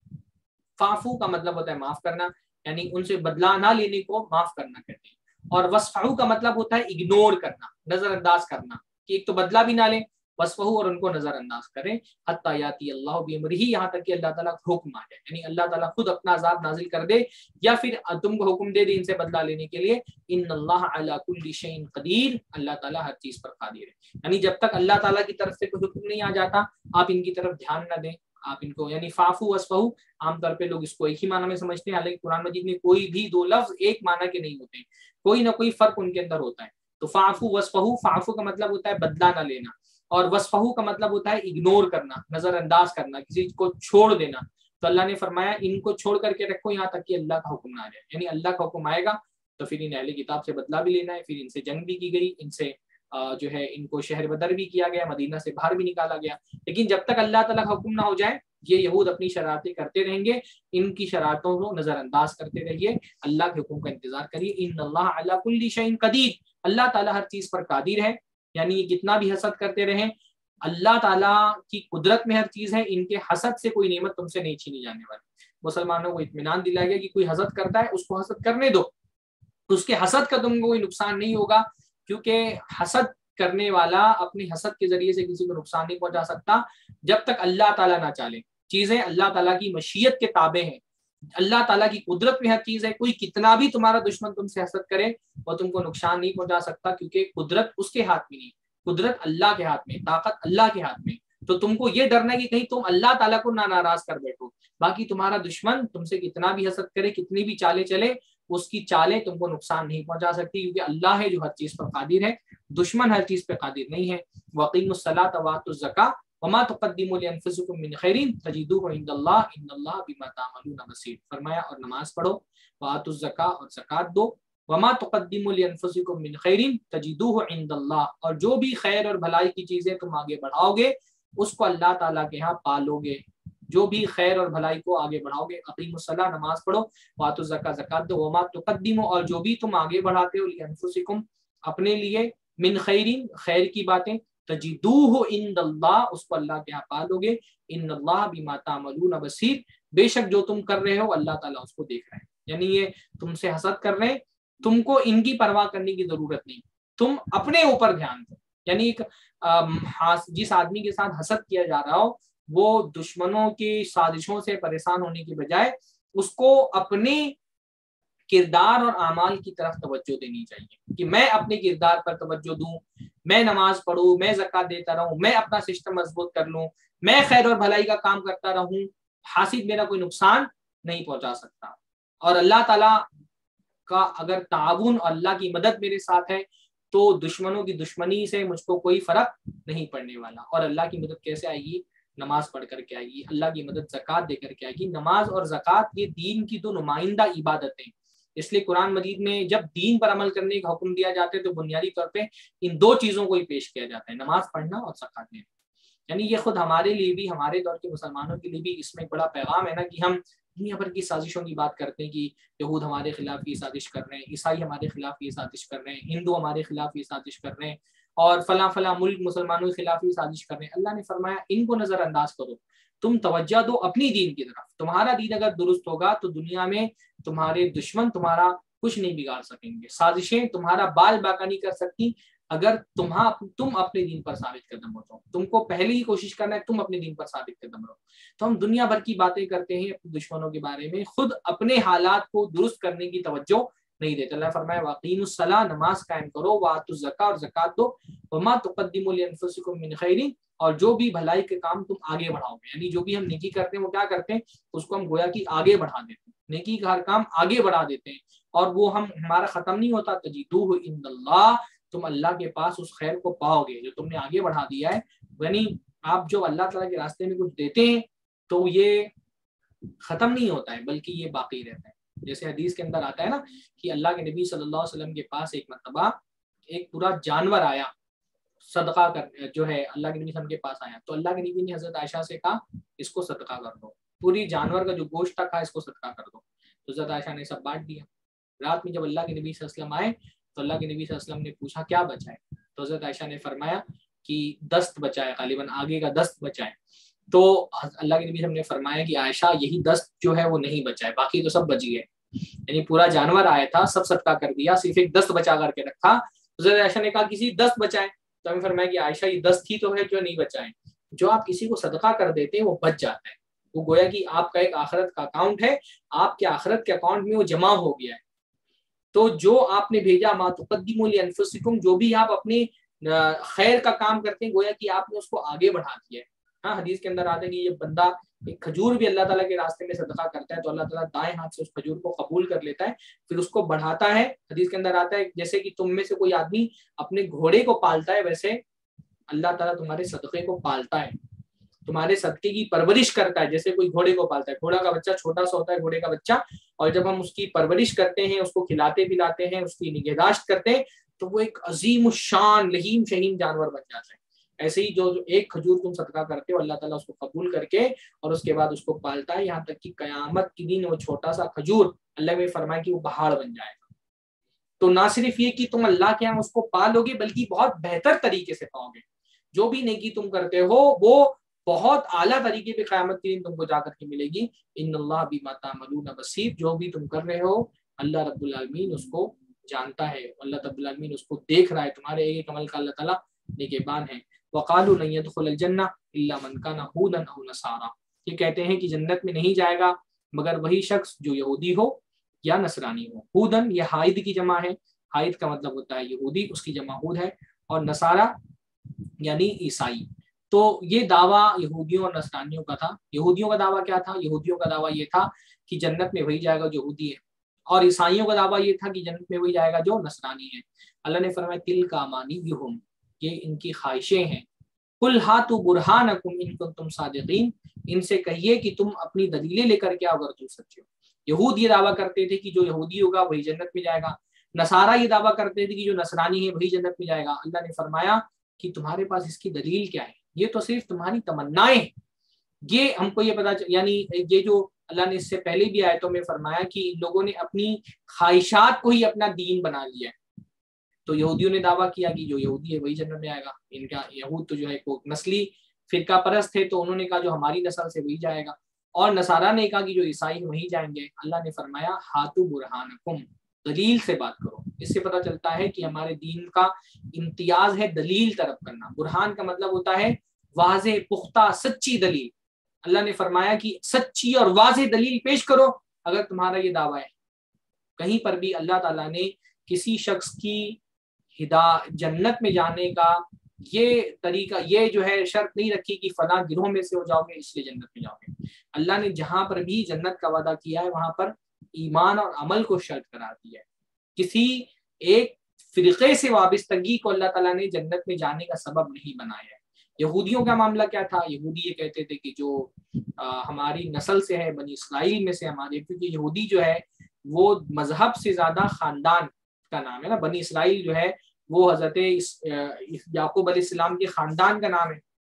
فاعفو کا مطلب ہوتا ہے معاف کرنا، یعنی ان سے بدلہ نہ لینے کو معاف کرنا کہتے ہیں. اور وصفحو کا مطلب ہوتا ہے اگنور کرنا، نظر انداز کرنا، کہ ایک تو بدلہ بھی نہ لیں، وصفحو اور ان کو نظر انداز کریں. حتی یاتی اللہ بامرہ، یہاں تک کہ اللہ تعالیٰ کا حکم آ جائے، یعنی اللہ تعالیٰ خود اپنا عذاب نازل کر دے یا پھر تم کو حکم دے دے ان سے بدلہ لینے کے لیے. ان اللہ علی کل شیء قدیر، اللہ تعالیٰ ہر چیز پر قادر ہے. یعنی جب تک اللہ تعالیٰ کی طرف سے کوئی حکم نہیں آ جاتا آپ ان کی طرف دھیان نہ دیں. آپ ان کو یعنی فاعفو وصفحو عام طور پہ لوگ اس کو ایک ہی معنی میں سمجھتے ہیں، حالانکہ قرآن مجید میں کوئی بھی دو لفظ ایک معنی کے نہیں ہوتے ہیں، کوئی نہ کوئی فرق ان کے اندر ہوتا ہے. تو فاعفو وصفحو، فاعفو کا مطلب ہوتا ہے بدلہ نہ لینا، اور وصفحو کا مطلب ہوتا ہے اگنور کرنا، نظر انداز کرنا، کسی کو چھوڑ دینا. تو اللہ نے فرمایا ان کو چھوڑ کر کے رکھو یہاں تک کہ اللہ کا حکم نہ آ جائے. یعنی اللہ کا حکم آئے گا تو پھر ان اہل کتاب سے بدلہ بھی لینا ہے. پھر ان سے جنگ بھی کی گئی، ان سے جو ہے ان کو شہر بدر بھی کیا گیا، مدینہ سے باہر بھی نکالا گیا. لیکن جب تک اللہ تعالیٰ کا حکم نہ ہو جائے یہ یہود اپنی شرارتیں کرتے رہیں گے. ان کی شرارتوں کو نظر انداز کرتے رہیے، اللہ کے حکم کا انتظار کریے. ان اللہ علی کل شیء قدیر، اللہ تعالیٰ ہر چیز پر قادر ہے. یعنی یہ کتنا بھی حسد کرتے رہیں، اللہ تعالیٰ کی قدرت میں ہر چیز ہے. ان کے حسد سے کوئی نعمت تم سے نہیں چھینی جانے والی. مسلمانوں کو اطمینان دلایا گیا کہ کوئی حسد کرتا ہے اس کو حسد کرنے دو، اس کے حسد کا تم کو کوئی نقصان نہیں ہوگا، کیونکہ حسد کرنے والا اپنی حسد کے ذریعے سے کسی کو نقصان نہیں پہنچا سکتا جب تک اللہ تعالیٰ نہ چاہے. چیزیں اللہ تعالیٰ کی مشیت کے تابع ہیں، اللہ تعالیٰ کی قدرت میں ہر چیز ہے. کوئی کتنا بھی تمہارا دشمن تم سے حسد کرے وہ تم کو نقصان نہیں پہنچا سکتا، کیونکہ قدرت اس کے ہاتھ میں نہیں، قدرت اللہ کے ہاتھ میں، طاقت اللہ کے ہاتھ میں. تو تم کو یہ ڈرنا ہے کہ کہیں تم اللہ تعالیٰ کو نہ ناراض کر بیٹھو. باقی تمہارا دشمن تم سے کتنا بھی حسد کرے، کتنی بھی چالیں چلے، اس کی چالیں تم کو نقصان نہیں پہنچا سکتی، کیونکہ اللہ ہے جو ہر چیز پر قادر ہے، دشمن ہر چیز پہ قادر نہیں ہے. وَأَقِیمُوا الصَّلَاةَ وَآتُوا الزَّکَاةَ وَمَا تُقَدِّمُوا لِأَنفُسِکُم مِّن خَیْرٍ تَجِدُوهُ عِندَ اللَّهِ إِنَّ اللَّهَ بِمَا تَعْمَلُونَ بَصِیرٌ. فرمایا اور نماز پڑھو، وَآتُوا الزَّکَاةَ اور زکات دو، وَمَا تُقَدِّمُوا لِأَنفُسِکُم مِّن خَیْرٍ تَجِدُوهُ عِندَ اللَّهِ، اور جو بھی خیر اور بھلائی کی چیزیں تم آگے بڑھاؤ گے اس کو اللہ تعالیٰ کے ہاں پالو گے. جو بھی خیر اور بھلائی کو آگے بڑھاؤ گے. اقیموا الصلاۃ، نماز پڑھو، وآتوا الزکاۃ، زکات دو، وما تقدموا، اور جو بھی تم آگے بڑھاتے ہو، لانفسکم، اپنے لیے، من خیرین، خیر کی باتیں، تجدوہ عند اللہ، اس کو اللہ کے ہاں پالو گے. ان اللہ بما تعملون بصیر، بے شک جو تم کر رہے ہو اللہ تعالیٰ اس کو دیکھ رہے ہیں. یعنی یہ تم سے حسد کر رہے ہیں، تم کو ان کی پرواہ کرنے کی ضرورت نہیں، تم اپنے اوپر دھیان دو. یعنی ایک جس آدمی کے ساتھ حسد کیا جا رہا ہو وہ دشمنوں کی سازشوں سے پریشان ہونے کی بجائے اس کو اپنے کردار اور اعمال کی طرف توجہ دینی چاہیے کہ میں اپنے کردار پر توجہ دوں، میں نماز پڑھوں، میں زکوٰۃ دیتا رہوں، میں اپنا سسٹم مضبوط کر لوں، میں خیر اور بھلائی کا کام کرتا رہوں، حاسد میرا کوئی نقصان نہیں پہنچا سکتا۔ اور اللہ تعالیٰ کا اگر تعاون اور اللہ کی مدد میرے ساتھ ہے تو دشمنوں کی دشمنی سے مجھ کو کوئی فرق نہیں پڑنے والا۔ اور اللہ کی مدد کیسے آئے گی؟ نماز پڑھ کر کے آئے گی، اللہ کی مدد زکوٰۃ دے کر کے آئے گی۔ نماز اور زکوٰۃ یہ دین کی دو نمائندہ عبادتیں، اس لیے قرآن مجید میں جب دین پر عمل کرنے کا حکم دیا جاتا ہے تو بنیادی طور پہ ان دو چیزوں کو ہی پیش کیا جاتا ہے، نماز پڑھنا اور زکوٰۃ دینا۔ یعنی یہ خود ہمارے لیے بھی، ہمارے دور کے مسلمانوں کے لیے بھی اس میں ایک بڑا پیغام ہے نا کہ ہم دنیا بھر کی سازشوں کی بات کرتے ہیں کہ یہود ہمارے خلاف یہ سازش کر رہے ہیں، عیسائی ہمارے خلاف یہ سازش کر رہے ہیں، ہندو ہمارے خلاف یہ سازش کر رہے ہیں، اور فلاں فلاں ملک مسلمانوں کے خلاف یہ سازش کر رہے ہیں۔ اللہ نے فرمایا ان کو نظر انداز کرو، تم توجہ دو اپنی دین کی طرف۔ تمہارا دین اگر درست ہوگا تو دنیا میں تمہارے دشمن تمہارا کچھ نہیں بگاڑ سکیں گے، سازشیں تمہارا بال باقا نہیں کر سکتی اگر تم اپنے دین پر ثابت قدم ہو جاؤ۔ تم کو پہلے ہی کوشش کرنا ہے تم اپنے دین پر ثابت قدم رہو۔ تو ہم دنیا بھر کی باتیں کرتے ہیں اپنے دشمنوں کے بارے میں، خود اپنے حالات کو درست کرنے کی توجہ نہیں دیتے۔ اللہ فرمایا واقیموا الصلاۃ، نماز قائم کرو، وآتوا الزکاۃ، اور زکوٰۃ دو، وما تقدموا لانفسکم من خیر، اور جو بھی بھلائی کے کام تم آگے بڑھاؤ گے، یعنی جو بھی ہم نیکی کرتے ہیں وہ کیا کرتے ہیں، اس کو ہم گویا کہ آگے بڑھا دیتے ہیں، نیکی کا ہر کام آگے بڑھا دیتے ہیں، اور وہ ہمارا ختم نہیں ہوتا۔ تجدوہ عند اللہ، تم اللہ کے پاس اس خیر کو پاؤ گے جو تم نے آگے بڑھا دیا ہے۔ یعنی آپ جو اللہ تعالیٰ کے راستے میں کچھ دیتے ہیں تو یہ ختم نہیں ہوتا ہے بلکہ یہ باقی رہتا ہے۔ جیسے حدیث کے اندر آتا ہے نا کہ اللہ کے نبی صلی اللہ علیہ وسلم کے پاس ایک مرتبہ ایک پورا جانور آیا صدقہ کر، جو ہے اللہ کے نبی صلی اللہ علیہ وسلم کے پاس آیا تو اللہ کے نبی نے حضرت عائشہ سے کہا اس کو صدقہ کر دو، پوری جانور کا جو گوشت تھا اس کو صدقہ کر دو۔ تو حضرت عائشہ نے سب بانٹ دیا۔ رات میں جب اللہ کے نبی صلی اللہ علیہ وسلم آئے تو اللہ کے نبی صلی اللہ علیہ وسلم نے پوچھا کیا بچا ہے، تو حضرت عائشہ نے فرمایا کہ دست بچا ہے، غالباً آگے کا دست بچا ہے۔ تو اللہ کے نبی صلی اللہ علیہ وسلم نے فرمایا کہ عائشہ یہی دست جو ہے وہ نہیں بچا ہے، باقی تو سب بچ گئے۔ یعنی پورا جانور آیا تھا، سب صدقہ کر دیا، صرف ایک دست بچا کر کے رکھا۔ حضرت عائشہ نے کہا کسی دست بچائے، تو ہمیں فرمایا کہ عائشہ یہ دست ہی تو ہے جو نہیں بچائے۔ جو آپ کسی کو صدقہ کر دیتے ہیں وہ بچ جاتا ہے، وہ گویا کہ آپ کا ایک آخرت کا اکاؤنٹ ہے، آپ کے آخرت کے اکاؤنٹ میں وہ جمع ہو گیا ہے۔ تو جو آپ نے بھیجا ما تقدموا لانفسکم، جو بھی آپ اپنے خیر کا کام کرتے ہیں گویا کہ آپ نے اس کو آگے بڑھا دیا ہے۔ ہاں حدیث کے اندر آتا ہے کہ یہ بندہ ایک کھجور بھی اللہ تعالیٰ کے راستے میں صدقہ کرتا ہے تو اللہ تعالیٰ دائیں ہاتھ سے اس کھجور کو قبول کر لیتا ہے، پھر اس کو بڑھاتا ہے۔ حدیث کے اندر آتا ہے جیسے کہ تم میں سے کوئی آدمی اپنے گھوڑے کو پالتا ہے ویسے اللہ تعالیٰ تمہارے صدقے کو پالتا ہے، تمہارے صدقے کی پرورش کرتا ہے جیسے کوئی گھوڑے کو پالتا ہے۔ گھوڑا کا بچہ چھوٹا سا ہوتا ہے، گھوڑے کا بچہ، اور جب ہم اس کی پرورش کرتے ہیں، اس کو کھلاتے پلاتے ہیں، اس کی نگہداشت کرتے ہیں تو وہ ایک عظیم الشان لہیم شہین جانور بن جاتا ہے۔ ایسے ہی جو ایک کھجور تم صدقہ کرتے ہو اللہ تعالیٰ اس کو قبول کر کے اور اس کے بعد اس کو پالتا ہے، یہاں تک کہ قیامت کے دن وہ چھوٹا سا کھجور اللہ نے فرمایا کہ وہ پہاڑ بن جائے گا۔ تو نہ صرف یہ کہ تم اللہ کے یہاں اس کو پالو گے بلکہ بہت بہتر طریقے سے پاؤ گے۔ جو بھی نیکی تم کرتے ہو وہ بہت اعلیٰ طریقے پہ قیامت کے دن تم کو جا کر کے ملے گی۔ ان اللہ بما تعملون بصیر، جو بھی تم کر رہے ہو اللہ رب العالمین اس کو جانتا ہے، اللہ رب العالمین اس کو دیکھ رہا ہے، تمہارے ایک ایک عمل کا اللہ تعالیٰ نگہبان ہے۔ وقالوا لن يدخل الجنہ الا من كان هودا او نصارى، یہ کہتے ہیں کہ جنت میں نہیں جائے گا مگر وہی شخص جو یہودی ہو یا نصرانی ہو۔ ہودن یہ حائد کی جمع ہے، حائد کا مطلب ہوتا ہے یہودی، اس کی جمع ہود ہے، اور نصارہ یعنی عیسائی۔ تو یہ دعویٰ یہودیوں اور نصرانیوں کا تھا۔ یہودیوں کا دعویٰ کیا تھا؟ یہودیوں کا دعویٰ یہ تھا کہ جنت میں وہی جائے گا جو یہودی ہے، اور عیسائیوں کا دعویٰ یہ تھا کہ جنت میں وہی جائے گا جو نصرانی ہے۔ اللہ نے فرمایا تلک امانیہم، یہ ان کی خواہشیں ہیں۔ قل ہاتوا برہانکم ان کنتم صادقین، ان سے کہیے کہ تم اپنی دلیلیں لے کر کے آؤ اگر تم سچے ہو۔ یہود یہ دعویٰ کرتے تھے کہ جو یہودی ہوگا وہی جنت میں جائے گا، نصارہ یہ دعویٰ کرتے تھے کہ جو نصرانی ہے وہی جنت میں جائے گا۔ اللہ نے فرمایا کہ تمہارے پاس اس کی دلیل کیا ہے؟ یہ تو صرف تمہاری تمنائیں ہیں۔ یہ ہم کو یہ پتا یعنی یہ جو اللہ نے اس سے پہلے بھی آیتوں میں فرمایا کہ ان لوگوں نے اپنی خواہشات کو ہی اپنا دین بنا لیا ہے۔ تو یہودیوں نے دعویٰ کیا کہ جو یہودی ہے وہی جنت میں آئے گا، ان کا یہود تو جو ہے وہ نسلی فرقہ پرست تھے تو انہوں نے کہا جو ہماری نسل سے وہی جائے گا، اور نصارہ نے کہا کہ جو عیسائی وہی جائیں گے۔ اللہ نے فرمایا ہاتوا برہانکم، دلیل سے بات کرو۔ اس سے پتہ چلتا ہے کہ ہمارے دین کا امتیاز ہے دلیل طرف کرنا۔ برہان کا مطلب ہوتا ہے واضح پختہ سچی دلیل۔ اللہ نے فرمایا کہ سچی اور واضح دلیل پیش کرو اگر تمہارا یہ دعویٰ ہے۔ کہیں پر بھی اللہ تعالیٰ نے کسی شخص کی جنت میں جانے کا یہ طریقہ، یہ جو ہے شرط نہیں رکھی کہ فلاں گروہ میں سے ہو جاؤ گے اس لیے جنت میں جاؤ گے۔ اللہ نے جہاں پر بھی جنت کا وعدہ کیا ہے وہاں پر ایمان اور عمل کو شرط قرار دیا ہے، کسی ایک فرقے سے وابستگی کو اللہ تعالیٰ نے جنت میں جانے کا سبب نہیں بنایا ہے۔ یہودیوں کا معاملہ کیا تھا؟ یہودی یہ کہتے تھے کہ جو ہماری نسل سے ہے، بنی اسرائیل میں سے ہمارے، کیونکہ یہودی جو ہے وہ مذہب سے زیادہ خاندان کا نام ہے نا، بنی اسرائیل جو ہے وہ حضرت یعقوب علیہ السلام کے خاندان کا نام ہے،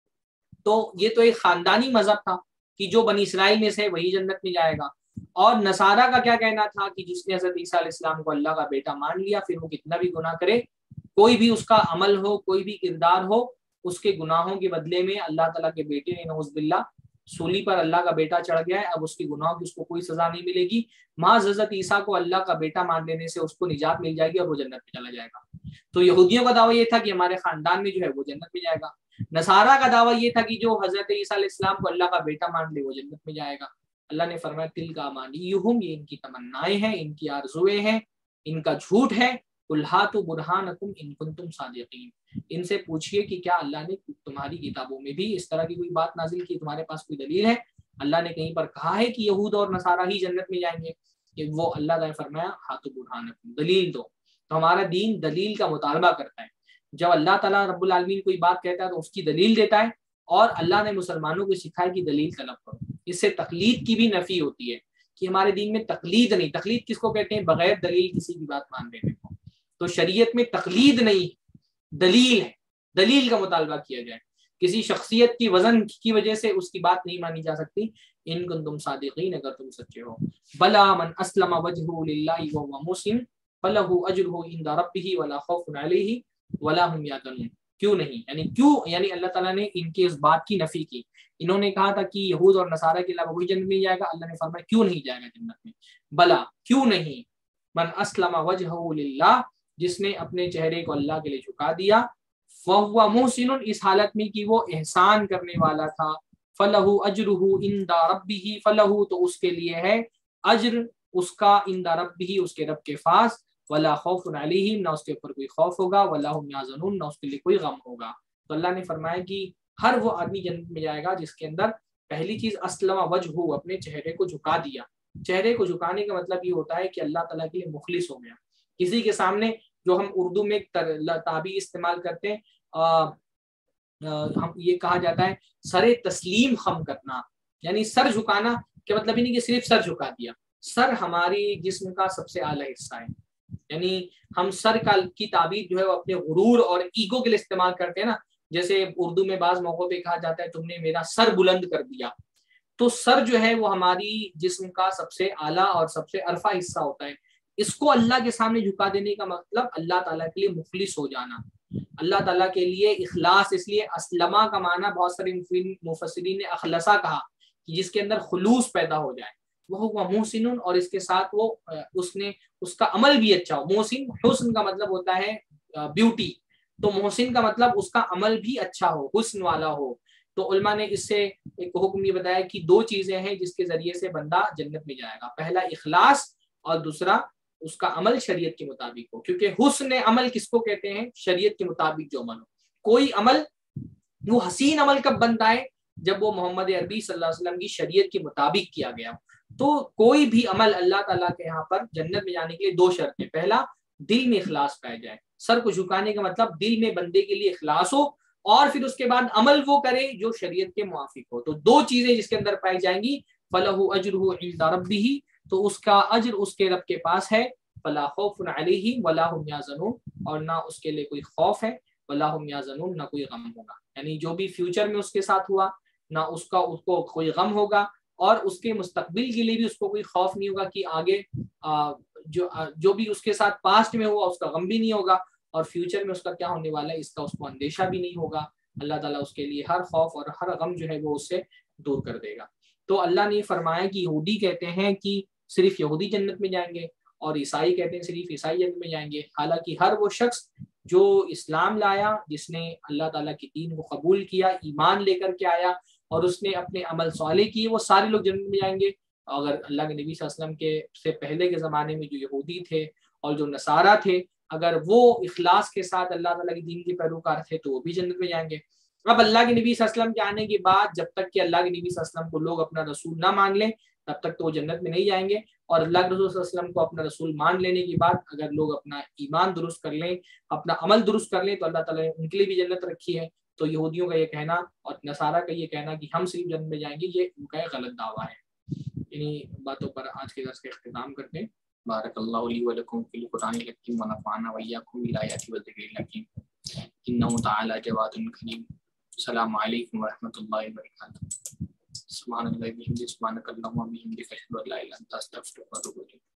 تو یہ تو ایک خاندانی مذہب تھا کہ جو بنی اسرائیل میں سے وہی جنت میں جائے گا۔ اور نصارہ کا کیا کہنا تھا کہ جس نے حضرت عیسیٰ علیہ السلام کو اللہ کا بیٹا مان لیا، پھر وہ کتنا بھی گناہ کرے، کوئی بھی اس کا عمل ہو، کوئی بھی کردار ہو، اس کے گناہوں کے بدلے میں اللہ تعالیٰ کے بیٹے نے نعوذ باللہ سولی پر اللہ کا بیٹا چڑھ گیا ہے، اب اس کے گناہوں کی اس کو کوئی سزا نہیں ملے گی، محض حضرت عیسیٰ کو اللہ کا بیٹا مان لینے سے اس کو نجات مل جائے گی اور وہ جنت میں چلا جائے گا۔ تو یہودیوں کا دعویٰ یہ تھا کہ ہمارے خاندان میں جو ہے وہ جنت میں جائے گا۔ نصارہ کا دعویٰ یہ تھا کہ جو حضرت عیسیٰ علیہ السلام کو اللہ کا بیٹا مان لے وہ جنت میں جائے گا۔ اللہ نے فرمایا تلک امانیہم، یہ ان کی تمنائیں ہیں، ان کی آرزویں ہیں، ان کا جھوٹ ہے۔ قل ہاتوا برہانکم ان کنتم صادقین، ان سے پوچھئے کہ کیا اللہ نے تمہاری کتابوں میں بھی اس طرح کی کوئی بات نازل کی، تمہارے پاس کوئی دلیل ہے؟ اللہ نے کہیں پر کہا ہے کہ یہود اور نصارہ ہی جنت میں جائیں گے؟ کہ وہ اللہ نے فرمایا ہاتوا برہانکم، دلیل دو۔ تو ہمارا دین دلیل کا مطالبہ کرتا ہے، جب اللہ تعالیٰ رب العالمین کوئی بات کہتا ہے تو اس کی دلیل دیتا ہے، اور اللہ نے مسلمانوں کو سکھایا کہ دلیل طلب کرو۔ اس سے تقلید کی بھی نفی ہوتی ہے کہ ہمارے دین میں تقلید نہیں، تقلید کس کو کہتے ہیں؟ بغیر دلیل کسی کی بات مان لینے کو۔ تو شریعت میں تقلید نہیں، دلیل ہے، دلیل کا مطالبہ کیا جائے، کسی شخصیت کی وزن کی وجہ سے اس کی بات نہیں مانی جا سکتی۔ ان کنتم صادقین، اگر تم سچے ہو۔ بلا من اسلم وجہہ للہ وہو محسن فلہ اجرہ عند ربہ ولا خوف علیہ ولا هم یحزنون۔ کیوں نہیں، یعنی اللہ تعالیٰ نے ان کے اس بات کی نفی کی۔ انہوں نے کہا تھا کہ یہود اور نصارہ کے علاوہ کوئی جنت میں جائے گا، اللہ نے فرمایا کیوں نہیں جائے گا جنت میں؟ بلا، کیوں نہیں، من اسلم وجہہ للہ، جس نے اپنے چہرے کو اللہ کے لیے جھکا دیا، فہو محسن، اس حالت میں کہ وہ احسان کرنے والا تھا، فلہ اجرہ عند ربہ، فلہ تو اس کے لیے ہے اجر اس کا، عند ربہ اس کے رب کے پاس، ولا خوف علیہم، نہ اس کے اوپر کوئی خوف ہوگا، ولا هم یحزنون، نہ اس کے لیے کوئی غم ہوگا۔ تو اللہ نے فرمایا کہ ہر وہ آدمی جنت میں جائے گا جس کے اندر پہلی چیز اسلم وجہہ، اپنے چہرے کو جھکا دیا۔ چہرے کو جھکانے کا مطلب یہ ہوتا ہے کہ اللہ تعالیٰ کے لیے مخلص ہو گیا، کسی کے سامنے، جو ہم اردو میں تعبیر استعمال کرتے ہیں، ہم یہ کہا جاتا ہے سر تسلیم خم کرنا، یعنی سر جھکانا کہ مطلب ہی نہیں کہ صرف سر جھکا دیا، سر ہماری جسم کا سب سے اعلیٰ حصہ ہے، یعنی ہم سر کی تعبیر جو ہے وہ اپنے غرور اور ایگو کے لیے استعمال کرتے ہیں نا، جیسے اردو میں بعض موقعوں پہ کہا جاتا ہے تم نے میرا سر بلند کر دیا، تو سر جو ہے وہ ہماری جسم کا سب سے اعلیٰ اور سب سے عرفہ حصہ ہوتا ہے، اس کو اللہ کے سامنے جھکا دینے کا مطلب اللہ تعالیٰ کے لیے مخلص ہو جانا، اللہ تعالیٰ کے لیے اخلاص۔ اس لیے اسلمہ کا معنی بہت سارے مفسرین نے اخلصہ کہا، کہ جس کے اندر خلوص پیدا ہو جائے، وہ محسن، اور اس کے ساتھ وہ اس کا عمل بھی اچھا ہو۔ محسن، حسن کا مطلب ہوتا ہے بیوٹی، تو محسن کا مطلب اس کا عمل بھی اچھا ہو، حسن والا ہو۔ تو علماء نے اس سے ایک حکم یہ بتایا کہ دو چیزیں ہیں جس کے ذریعے سے بندہ جنت میں جائے گا، پہلا اخلاص، اور دوسرا اس کا عمل شریعت کے مطابق ہو، کیونکہ حسن عمل کس کو کہتے ہیں؟ شریعت کے مطابق جو عمل ہو۔ کوئی عمل وہ حسین عمل کب بنتا ہے؟ جب وہ محمد عربی صلی اللہ علیہ وسلم کی شریعت کے مطابق کیا گیا۔ تو کوئی بھی عمل اللہ تعالیٰ کے یہاں پر جنت میں جانے کے لیے دو شرطیں، پہلا دل میں اخلاص پایا جائے، سر کو جھکانے کا مطلب دل میں بندے کے لیے اخلاص ہو، اور پھر اس کے بعد عمل وہ کرے جو شریعت کے موافق ہو۔ تو دو چیزیں جس کے اندر پائی جائیں گی، فلہ اجرہ عند ربہ، تو اس کا اجر اس کے رب کے پاس ہے، فلا خوف علیہ ولا هم یحزنون، اور نہ اس کے لیے کوئی خوف ہے، ولا هم یحزنون، نہ کوئی غم ہوگا، یعنی جو بھی فیوچر میں اس کے ساتھ ہوا نہ اس کو کوئی غم ہوگا، اور اس کے مستقبل کے لیے بھی اس کو کوئی خوف نہیں ہوگا کہ آگے جو بھی اس کے ساتھ پاسٹ میں ہوا اس کا غم بھی نہیں ہوگا، اور فیوچر میں اس کا کیا ہونے والا ہے اس کا اس کو اندیشہ بھی نہیں ہوگا۔ اللہ تعالیٰ اس کے لیے ہر خوف اور ہر غم جو ہے وہ اس سے دور کر دے گا۔ تو اللہ نے فرمایا کہ یہودی کہتے ہیں کہ صرف یہودی جنت میں جائیں گے، اور عیسائی کہتے ہیں صرف عیسائی جنت میں جائیں گے، حالانکہ ہر وہ شخص جو اسلام لایا، جس نے اللہ تعالیٰ کی دین کو قبول کیا، ایمان لے کر کے آیا، اور اس نے اپنے عمل صالح کیے، وہ سارے لوگ جنت میں جائیں گے۔ اگر اللہ کے نبی صلی اللہ علیہ وسلم کے سے پہلے کے زمانے میں جو یہودی تھے اور جو نصارہ تھے، اگر وہ اخلاص کے ساتھ اللہ تعالیٰ کے دین کے پیروکار تھے تو وہ بھی جنت میں جائیں گے۔ اب اللہ کے نبی صلی اللہ علیہ وسلم کے آنے کے بعد جب تک کہ اللہ کے نبی صلی اللہ علیہ وسلم کو لوگ اپنا رسول نہ مان لیں تب تک تو وہ جنت میں نہیں جائیں گے، اور اللہ کے رسول صلی اللہ علیہ وسلم کو اپنا رسول مان لینے کے بعد اگر لوگ اپنا ایمان درست کر لیں، اپنا عمل درست کر لیں، تو اللہ تعالیٰ نے ان کے لیے بھی جنت رکھی ہے۔ تو یہودیوں کا یہ کہنا اور نصارہ کا یہ کہنا کہ ہم صرف جنت میں جائیں گے، یہ ان کا ایک غلط دعویٰ ہے۔ انہی باتوں پر آج کے درس کا اختتام کرتے ہیں۔ بارک اللہ لی ولکم فی القرآن الحکیم ونفعنا وإیاکم بالآیات والذکر الحکیم انہ تعالی جواد کریم۔ السلام علیکم ورحمۃ اللہ وبرکاتہ۔ سبحان اللہ بحمدہ، سبحانک اللہم وبحمدک، اشہد ان لا الہ الا انت، استغفرک واتوب الیک۔